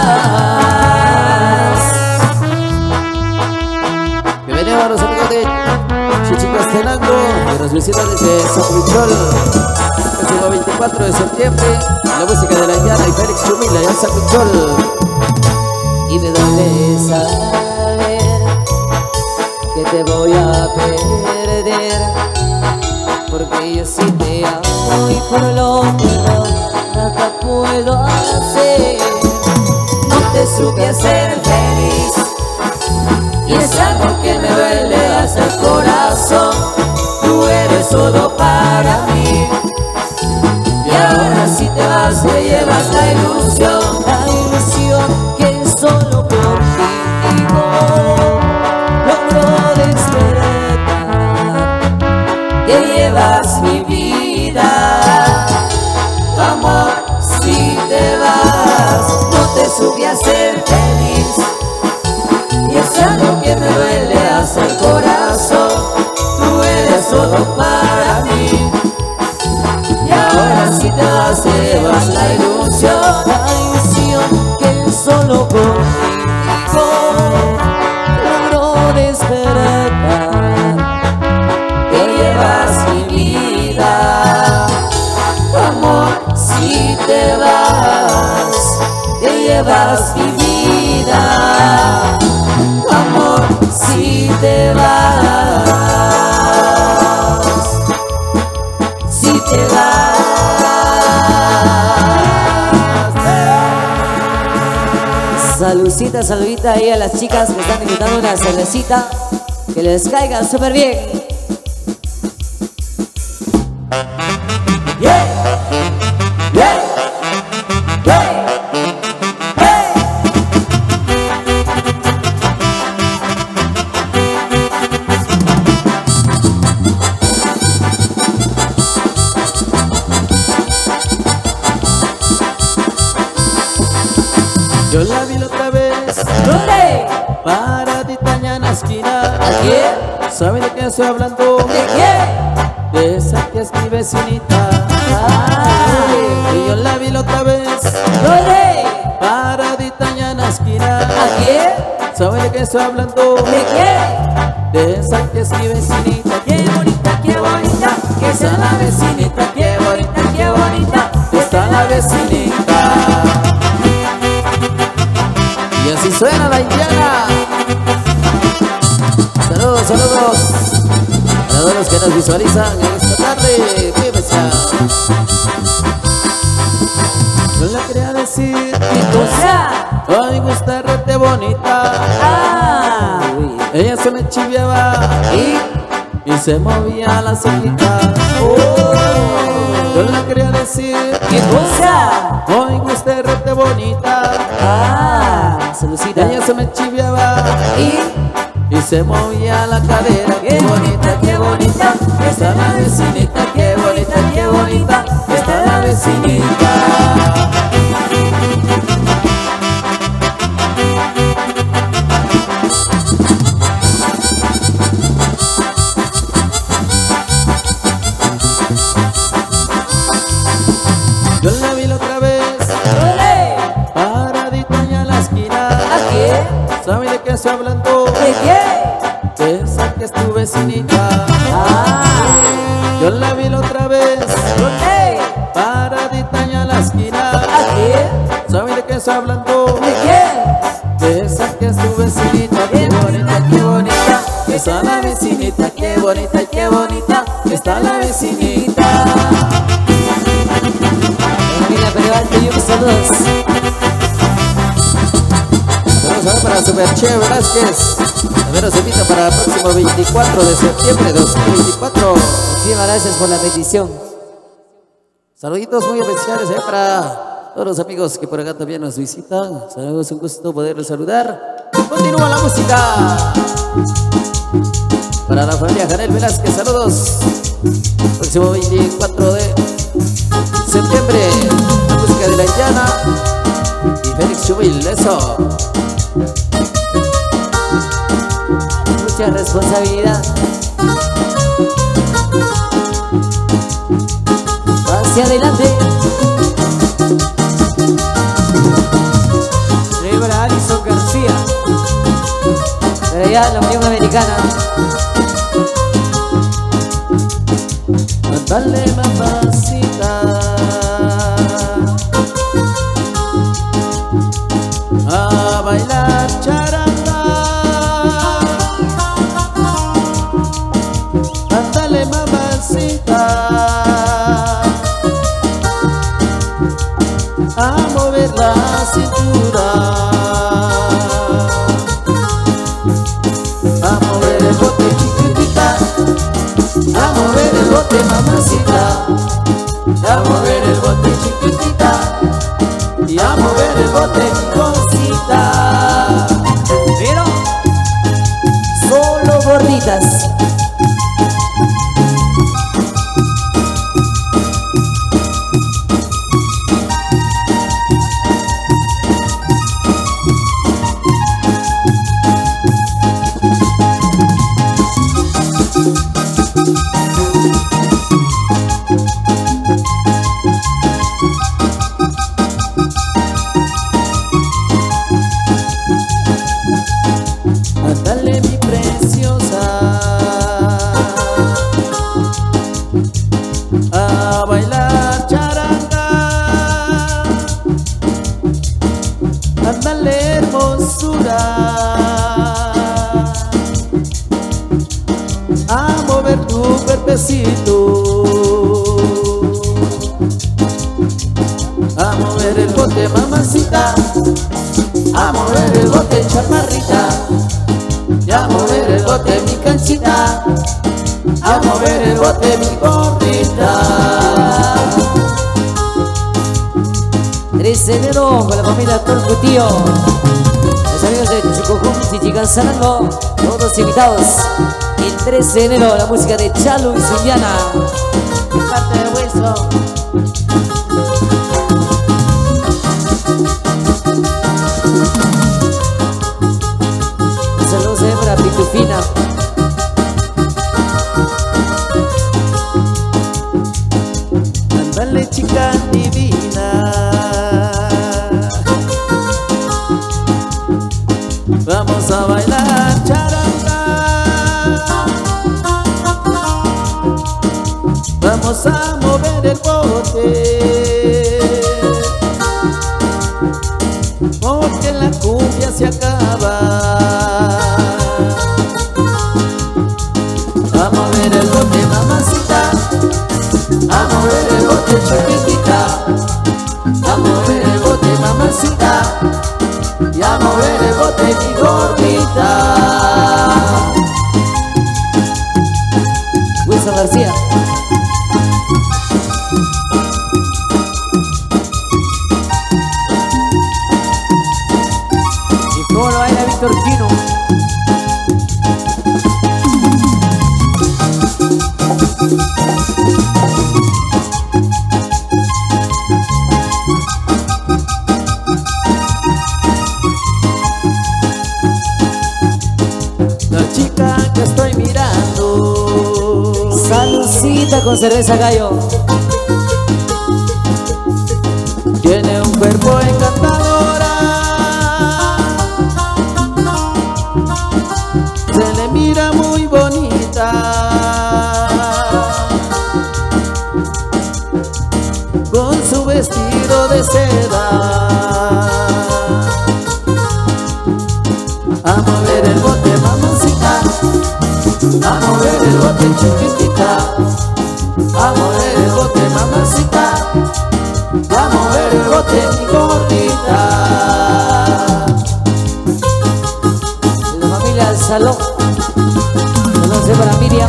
vas. Bienvenidos a los amigos de Chichicas Tenango, que nos visitan desde Sacuichol. El 24 de septiembre, la música de la Llana y Félix Chumila allá en Sacuichol. Y me duele saber que te voy a perder, porque yo sí te amo y por lo que veo nada puedo hacer. No te supe hacer feliz y es algo que me duele hasta el corazón. Tú eres todo para mí y ahora si te vas te llevas la ilusión Que solo contigo logro despertar. te llevas mi vida, amor, si te vas. No te supe hacer feliz y es algo que me duele hasta el corazón. Tú eres todo para mí y ahora si te vas te llevas la ilusión Que solo contigo logro despertar. te llevas mi vida, amor, si te vas, te llevas mi vida, amor, si te vas, si te vas. Saludcita, saludita ahí a las chicas que están disfrutando una cervecita. Que les caiga súper bien. Yo la vi la otra vez, ¿Dónde? paradita en la esquina. ¿A quién? ¿Sabe de qué estoy hablando? ¿De quién? De esa que es mi vecinita. Y yo la vi la otra vez, ¿Dónde? paradita en la esquina. ¿A quién? ¿Sabe de qué estoy hablando? ¿De quién? De esa que es mi vecinita. Qué bonita, que está la vecinita. Qué bonita, Está la vecinita. Y así suena la indiana. Saludos, saludos a todos los que nos visualizan en esta tarde muy especial. Yo le quería decir ¿Qué cosa? ay, gusta rete bonita. Ah, Ella se me chiviaba y se movía la cejita. Yo le quería decir ¿qué cosa? ay, gusta rete bonita. Ah, saludcita. Ella se me chiviaba y se movía la cadera. qué bonita, está la vecinita. Qué bonita, está la vecinita. Yo la vi la otra vez, ¿Dónde? paradita en la esquina. ¿A quién? ¿Sabe de qué estoy hablando? ¿De quién? De esa que es tu vecinita. Ah, Yo la vi la otra vez, ¿dónde? paradita en la esquina. ¿A quién? ¿Sabe de qué estoy hablando? ¿De quién? De esa que es tu vecinita. Qué bonita, Esa está la vecinita, qué bonita está la vecinita. Familia Perevante y saludos. Saludos para Super Che Velázquez. También nos invita para el próximo 24 de septiembre de 2024. Muchísimas gracias por la bendición. Saluditos muy especiales para todos los amigos que por acá también nos visitan. Saludos, un gusto poderlos saludar. Continúa la música. Para la familia Janel Velázquez, saludos. Próximo 24 de septiembre, la música de la Llana y Félix Chubil, eso. Mucha responsabilidad. Hacia adelante. Rebra Alison García. Pero allá en la Unión Americana. Dale mamacita a bailar charanga. Dale mamacita a mover la cintura, a mover el bote chiquitita, a mover el bote mamacita, a mover el bote chiquitita y a mover el bote cosita. Pero solo gorditas. Ándale mi preciosa a bailar charanga. Ándale hermosura a mover tu cuerpecito, a mover el bote mamacita, a mover el bote chaparrita, y a mover el bote mi canchita, a mover el bote mi gordita. 13 de enero con la familia Torcutío. Los amigos de Chucojum, Chichicanzalango, todos invitados. El 13 de enero la música de Chalu y Zuliana. Parte de hueso. Saludos para Pitufina. Ándale chica divina, vamos a bailar charanga, vamos a mover el bote, porque la cumbia se acaba. A mover el bote mamacita, a mover el bote chiquitita, a mover el bote mamacita y a mover el bote mi gordita. Wilson García. Y cómo lo baila Víctor Quino. La chica que estoy mirando, Salucita con cerveza gallo. tiene un cuerpo encantadora, se le mira muy bonita, con su vestido de seda, a mover el bote mamacita, a mover el bote chiquitita, a mover el bote mamacita, a mover el bote mi gordita. La familia del salón, saludos para Miriam.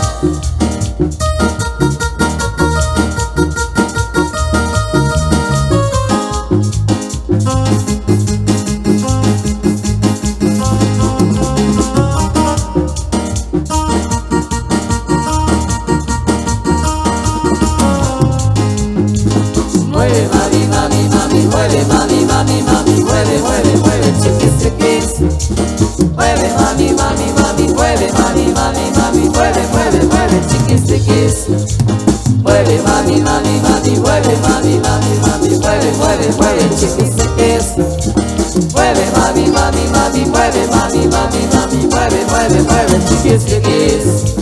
Mueve mami, mami, mami, mueve mami, mami, mami, mueve, mueve, mueve, chiquis, chiquis. Mueve mami, mami, mami, mueve mami, mami, mami, mueve, mueve, mueve, chiquis, chiquis. Mueve mami, mami, mami, mueve mami, mami, mami, mueve, mueve, mueve, chiquis, chiquis. Mueve mami, mami, mami, mueve mami, mami, mami, mueve, mueve, mueve, chiquis, chiquis.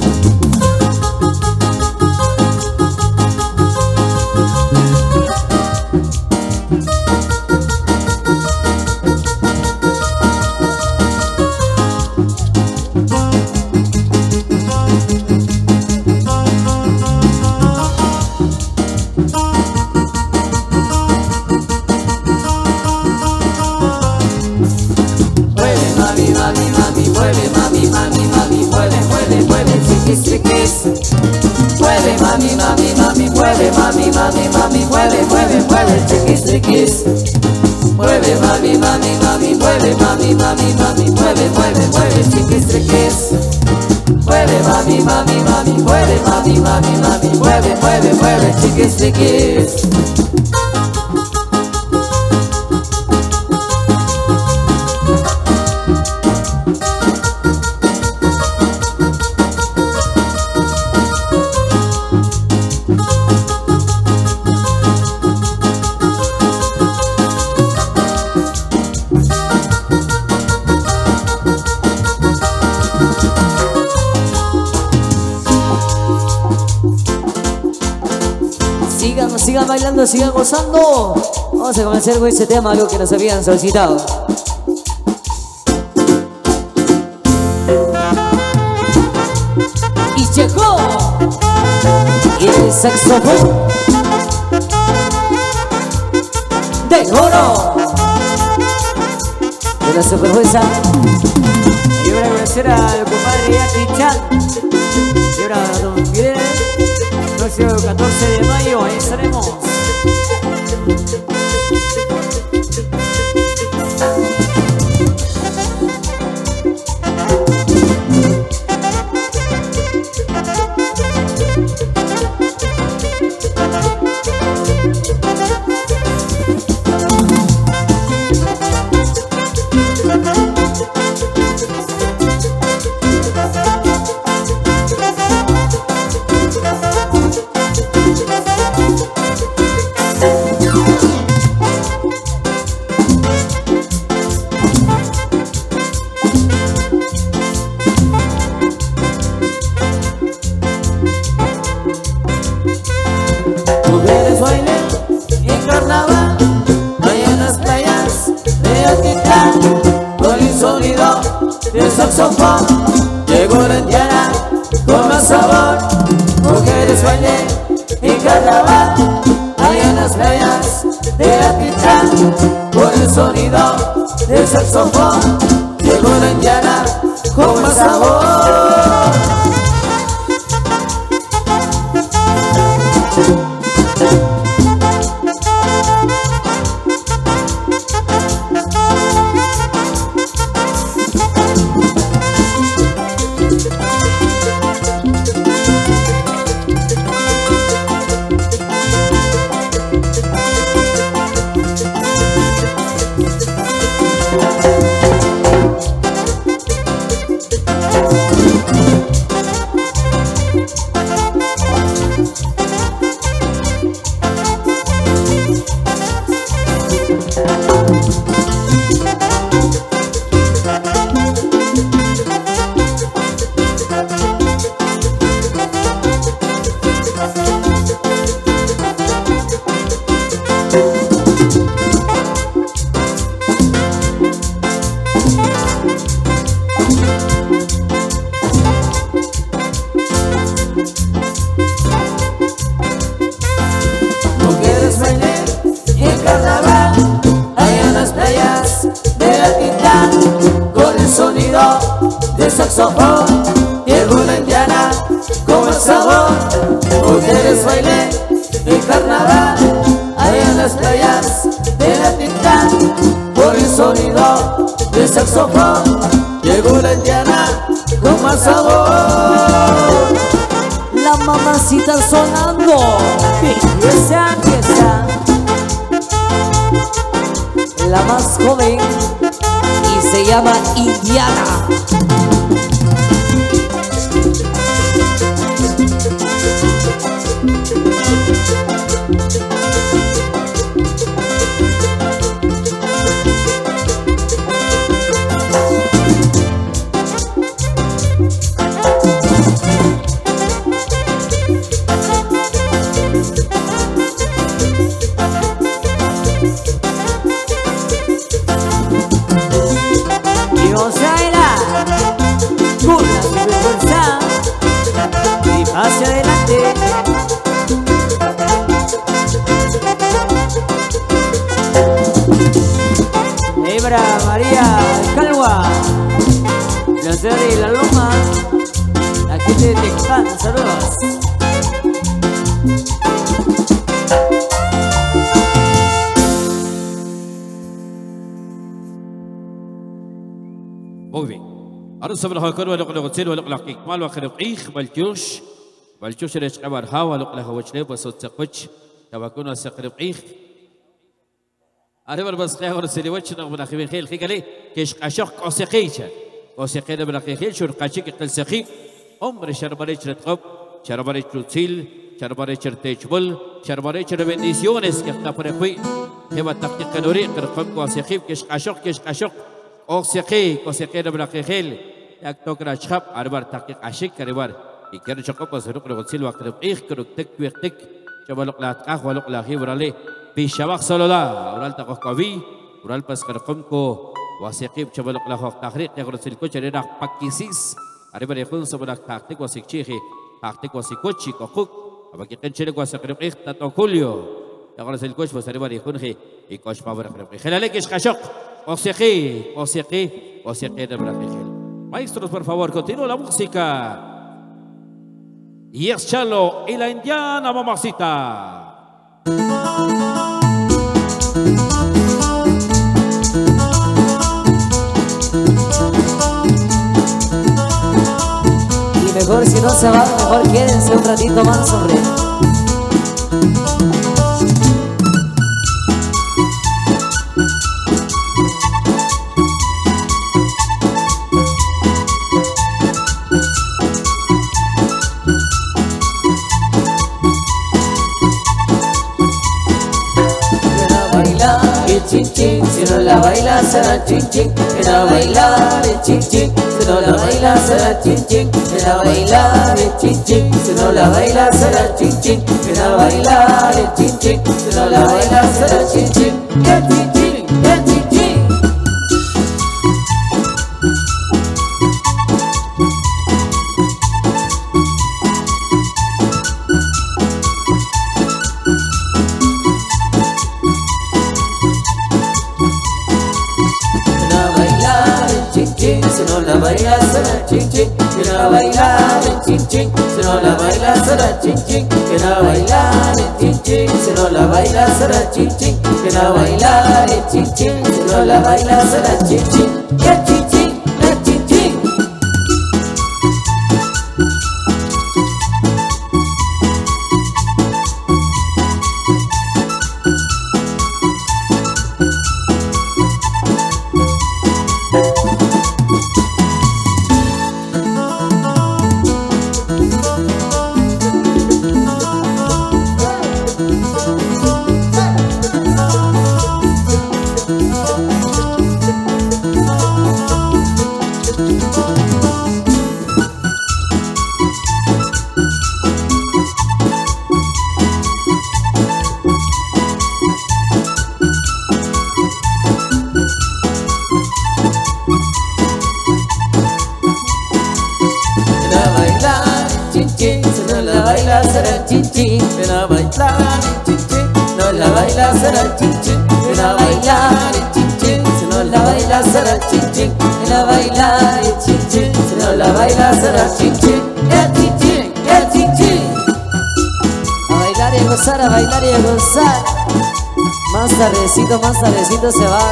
Mueve mami, mami, mami, mueve, mueve, mueve, chiquis, chiquis. Mueve mami, mami, mami, mueve mami, mami, mami, mueve, mueve, mueve, chiquis, chiquis. Mueve mami, mami, mami, mueve mami, mami, mami, mueve, mueve, mueve, chiquis, chiquis. Mueve mami, mami, mami, mueve mami, mami, mami, mueve, mueve, mueve, chiquis, chiquis. Sigan bailando, sigan gozando. Vamos a comenzar con este tema, algo que nos habían solicitado. Y llegó el saxofón de oro de la superfuerza. Y ahora agradecer al compadre Jackie Chan. Y ahora don Miguel. Próximo 14 de mayo, ahí estaremos. El saxofón llegó la indiana con más sabor. Mujeres bailen y carnaval allá en las playas de Atitlán. Por el sonido del saxofón llegó la indiana con más sabor. como el sabor. Hoy quieres baile de carnaval, allá en las playas de la Titán. Por el sonido del saxofón llegó la indiana con más sabor. La mamacita sonando, empieza, empieza. La más joven y se llama Indiana. Hacia adelante. Hebra María Calva, la ciudad de La Loma, la gente de Tecpan, saludos. Muy bien. Ahora sobre el juego de lo que تصير ولا que mal va a creer بالجوش اللي يشقبر هوا لقله هو شليب وصوت سقوش تبكون سقرب أريبر بس خير ورسلي وجهنا من أخي خيل خيلي كيش أشق أسقيشة أسقينا من أخي خيل شو رقاشك قل سقي عمر شربريش رتقب شربريش روتيل شربريش رتجبل شربريش ربنديسيونس كتابر خوي هو تحقيق نوري قرقم أسقي كيش أشق أسقينا من أخي خيل يكتوك راشخب أريبر تحقيق أشق أريبر يكرر شقق وسرق لغسيل وقرب كرك تك ويقتك شبالق لا تقاخ ولق لا خي ورالي بشواق صلولا ورال تقاخ قوي ورال بس قرقمكو وسيقيب شبالق لا خوق تخريق يغرسيل كوش ريراق باكيسيس أريبر يخون سبلاك تحقيق وسيكشيخي تحقيق وسيكوشي كوكوك أباكي قنشلق وسقرب تتوكوليو يغرسيل كوش بس أريبر يخون خي يكوش باور قرب خلالك إيش خشق وسيقي دبرك خيل Maestros, por favor, continúa la música. Y es Chalo y la indiana mamacita. Y mejor si no se van, mejor quédense un ratito más, hombre. Chin chin, si no la baila será chin chin, ven a bailar el chin chin, si no la baila será chin chin, ven a bailar el chin chin, si no la baila será chin chin, ven a bailar el chin chin, si no la baila será chin chin, el chin chin, el chin chin. Si no la baila será chin chin, ven a bailar el chin chin, si no la baila será chin chin, ven a bailar el chin chin, si no la baila será chin chin, ven a bailar el chin chin, si no la baila será chin chin, el chin chin, el chin chin. Será chin chin, ven a bailar chin chin, no la baila será chin chin, ven a bailar chin chin, si no la baila será chin chin, ven a bailar chin chin, si no la baila será chin chin, el chin chin, el gozar, a bailar y a gozar. Más tardecito se va.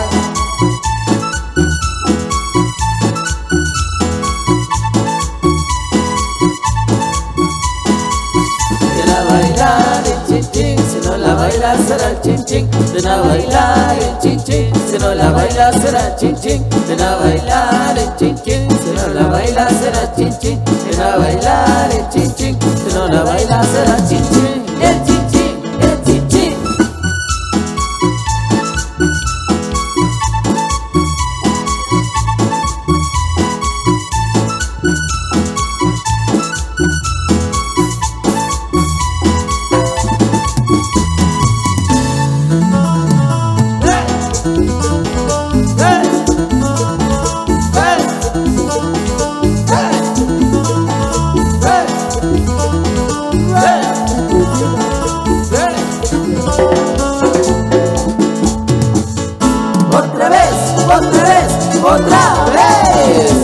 Bailar el chin chin, si no la baila será el chin chin. Ven a bailar el chin chin, si no la baila será el chin chin. Ven a bailar el chin chin, si no la baila será el chin chin. Ven a bailar el chin chin, si no la baila será el chin chin. El chin chin, el chin chin. Otra vez.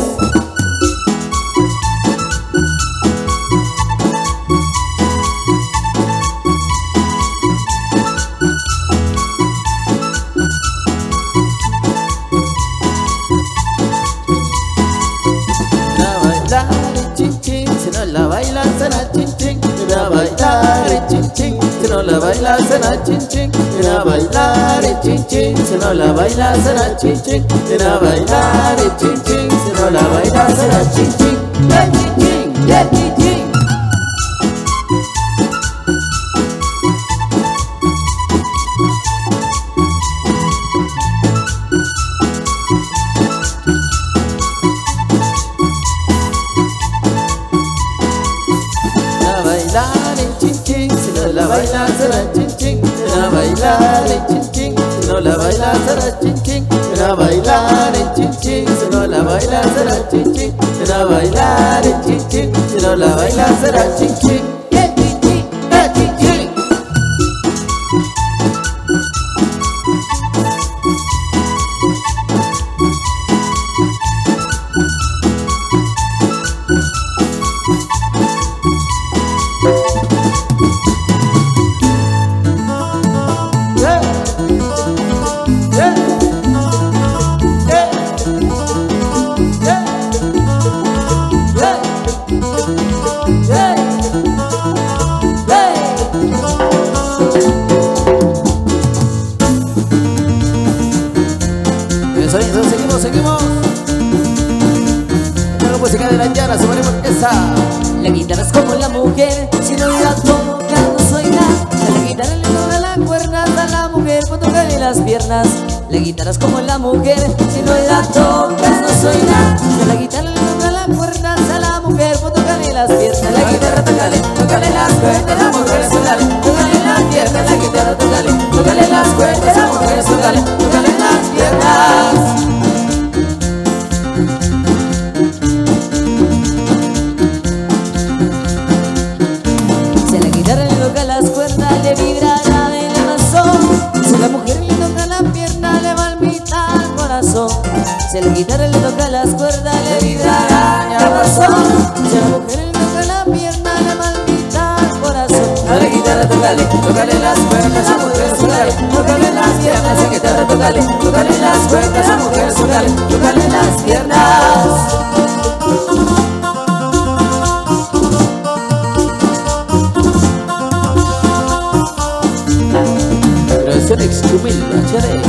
A bailar el chin chin, si no la baila será chin chin. A bailar el chin chin, si no la baila será chin chin. A bailar el chin chin, si no la baila será chin chin. A bailar el chin chin, si no la baila será chin chin. El chin chin, el chin chin. A bailar el chin chin, si no la baila será chin chin. A bailar el chin chin, si no la baila será chin chin. A bailar el chin chin, si no la baila será chin chin. A bailar el chin chin, si no la baila será chin chin. El chin chin, el chin chin. Seguimos. La música de la llana, se pone esa. La guitarra es como la mujer, si no la toca no soy nada. La guitarra le toca las cuerdas a la mujer cuando tocarle las piernas. La guitarra es como la mujer, si no la tocas no soy nada. La guitarra le toca las cuerdas a la mujer cuando tocarle las piernas. La guitarra tócale las cuerdas, la mujer tócale las piernas. La guitarra tócale las cuerdas, la mujer tócale las piernas. Si la guitarra le toca las cuerdas le vibrará del corazón. Si la mujer le toca la pierna le palpita el corazón. Si la guitarra le toca las cuerdas le vibrará el corazón. Si la mujer le toca la pierna le palpita el corazón. A la guitarra tócale las cuerdas, la mujer tócale las piernas. La guitarra tócale las cuerdas, la mujer tócale las piernas. Creación Extrumil, HD.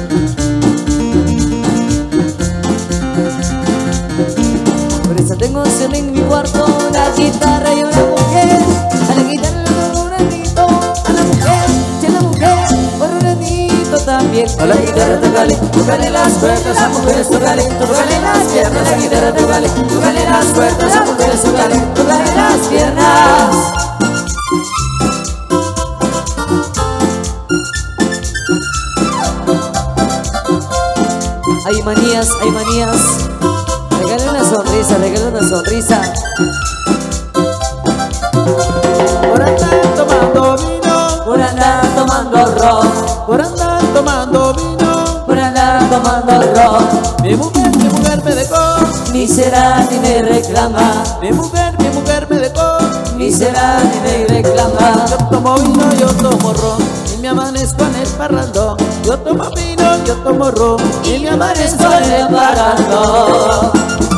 Por eso tengo siempre en mi cuarto una guitarra y una mujer. A la guitarra le toca un ratito, a la mujer, si a la mujer, por un ratito también. A la guitarra tócale las cuerdas, la mujer tócale las piernas. La guitarra tócale las cuerdas, la mujer tócale las piernas. Hay manías, hay manías. Regale una sonrisa, regale una sonrisa. Por andar tomando vino, Por andar tomando ron, por andar tomando vino. por andar tomando ron. Mi mujer me dejó, Ni será ni me reclama, mi mujer me dejó. ni ni será ni me reclama. Yo tomo vino, yo tomo ron y me amanezco en el parrando. Yo tomo vino, yo tomo ron y me amanezco en el parrando.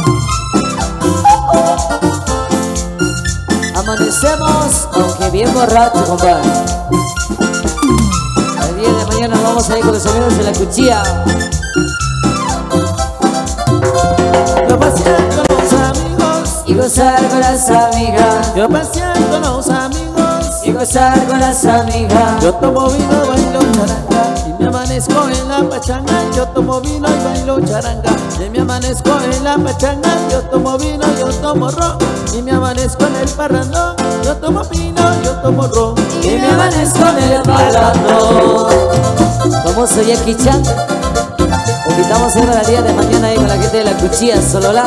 Amanecemos, aunque bien borracho, compadre. El día de mañana vamos a ir con los amigos de la cuchilla. Yo pasear con los amigos Y gozar con las amigas. Yo pasear con los amigos Y gozar con las amigas. Yo tomo vino, bailo charanga y me amanezco en la pachanga. Yo tomo vino y bailo charanga y me amanezco en la pachanga. Yo tomo vino, yo tomo ron y me amanezco en el parrando. Yo tomo vino, yo tomo ron Y me amanezco en el parrando. Como soy Jackie Chan, invitamos a ir al día de mañana ahí con la gente de la cuchilla Sololá.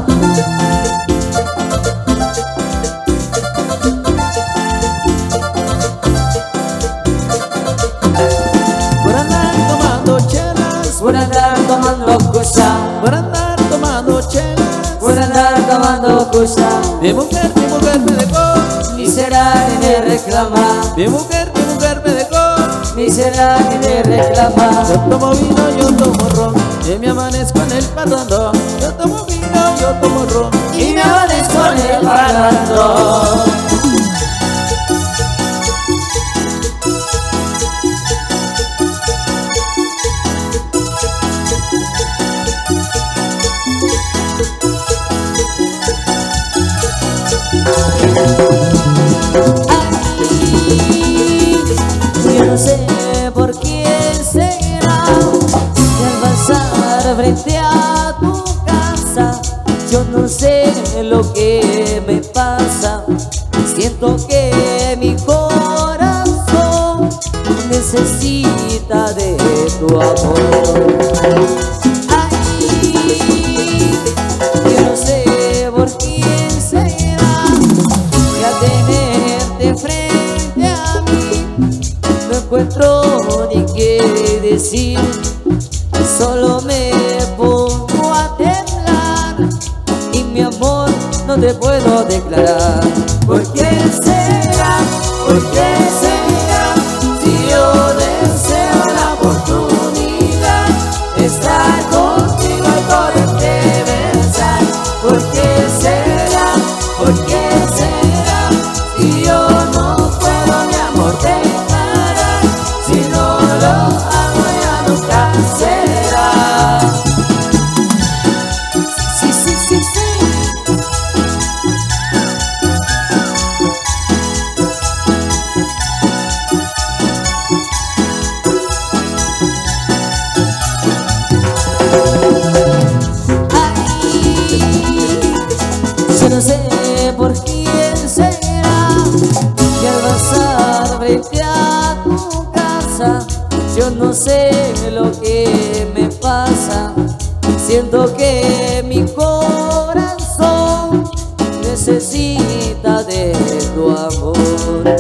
por andar tomando chelas, Por andar tomando cucha, por andar tomando chelas. por andar tomando cucha. Mi mujer me dejó, Ni será ni me reclama, mi mujer me dejó. ni será ni me reclama. Yo tomo vino, yo tomo ron y me amanezco en el parrando. Yo tomo vino, yo tomo ron Y me amanezco en el parrando. Yo no sé por quién será que al pasar frente a tu casa, yo no sé lo que me pasa. Siento que mi corazón necesita de tu amor. Ay, yo no sé por quién será que al tenerte frente a mí no encuentro ni qué decir, solo me pongo a temblar y mi amor no te puedo declarar. ¿Por qué será? ¿Por qué será? Si yo deseo la oportunidad de estar contigo y poderte besar. ¿Por qué será? ¿Por qué será? Si yo no puedo mi amor declarar, si no lo hago ya nunca será. Sí, sí, sí, sí. Yo no sé por quién será que al pasar frente a tu casa, yo no sé lo que me pasa. Siento que mi corazón necesita de tu amor.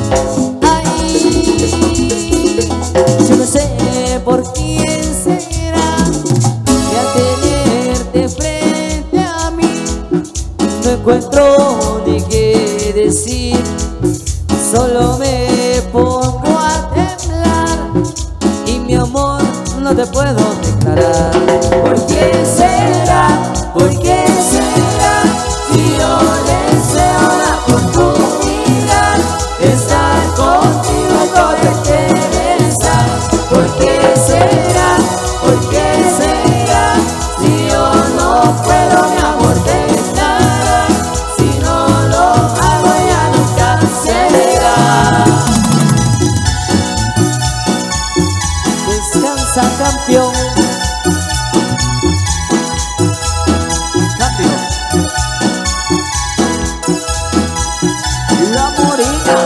Ay, yo no sé por quién será que al tenerte frente a mí no encuentro ni qué decir, solo me pongo a temblar y mi amor no te puedo declarar. ¿Por qué será? ¿Por qué será? Si yo deseo la oportunidad de estar contigo y poderte besar. ¿Por qué será? ¿Por qué será? Si yo no puedo mi amor declarar, si no lo hago ya nunca será. Descansa, campeón. Campeón. La morena.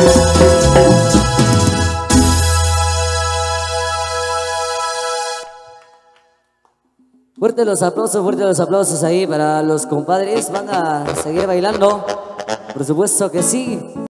Fuerte los aplausos ahí para los compadres. Van a seguir bailando. Por supuesto que sí.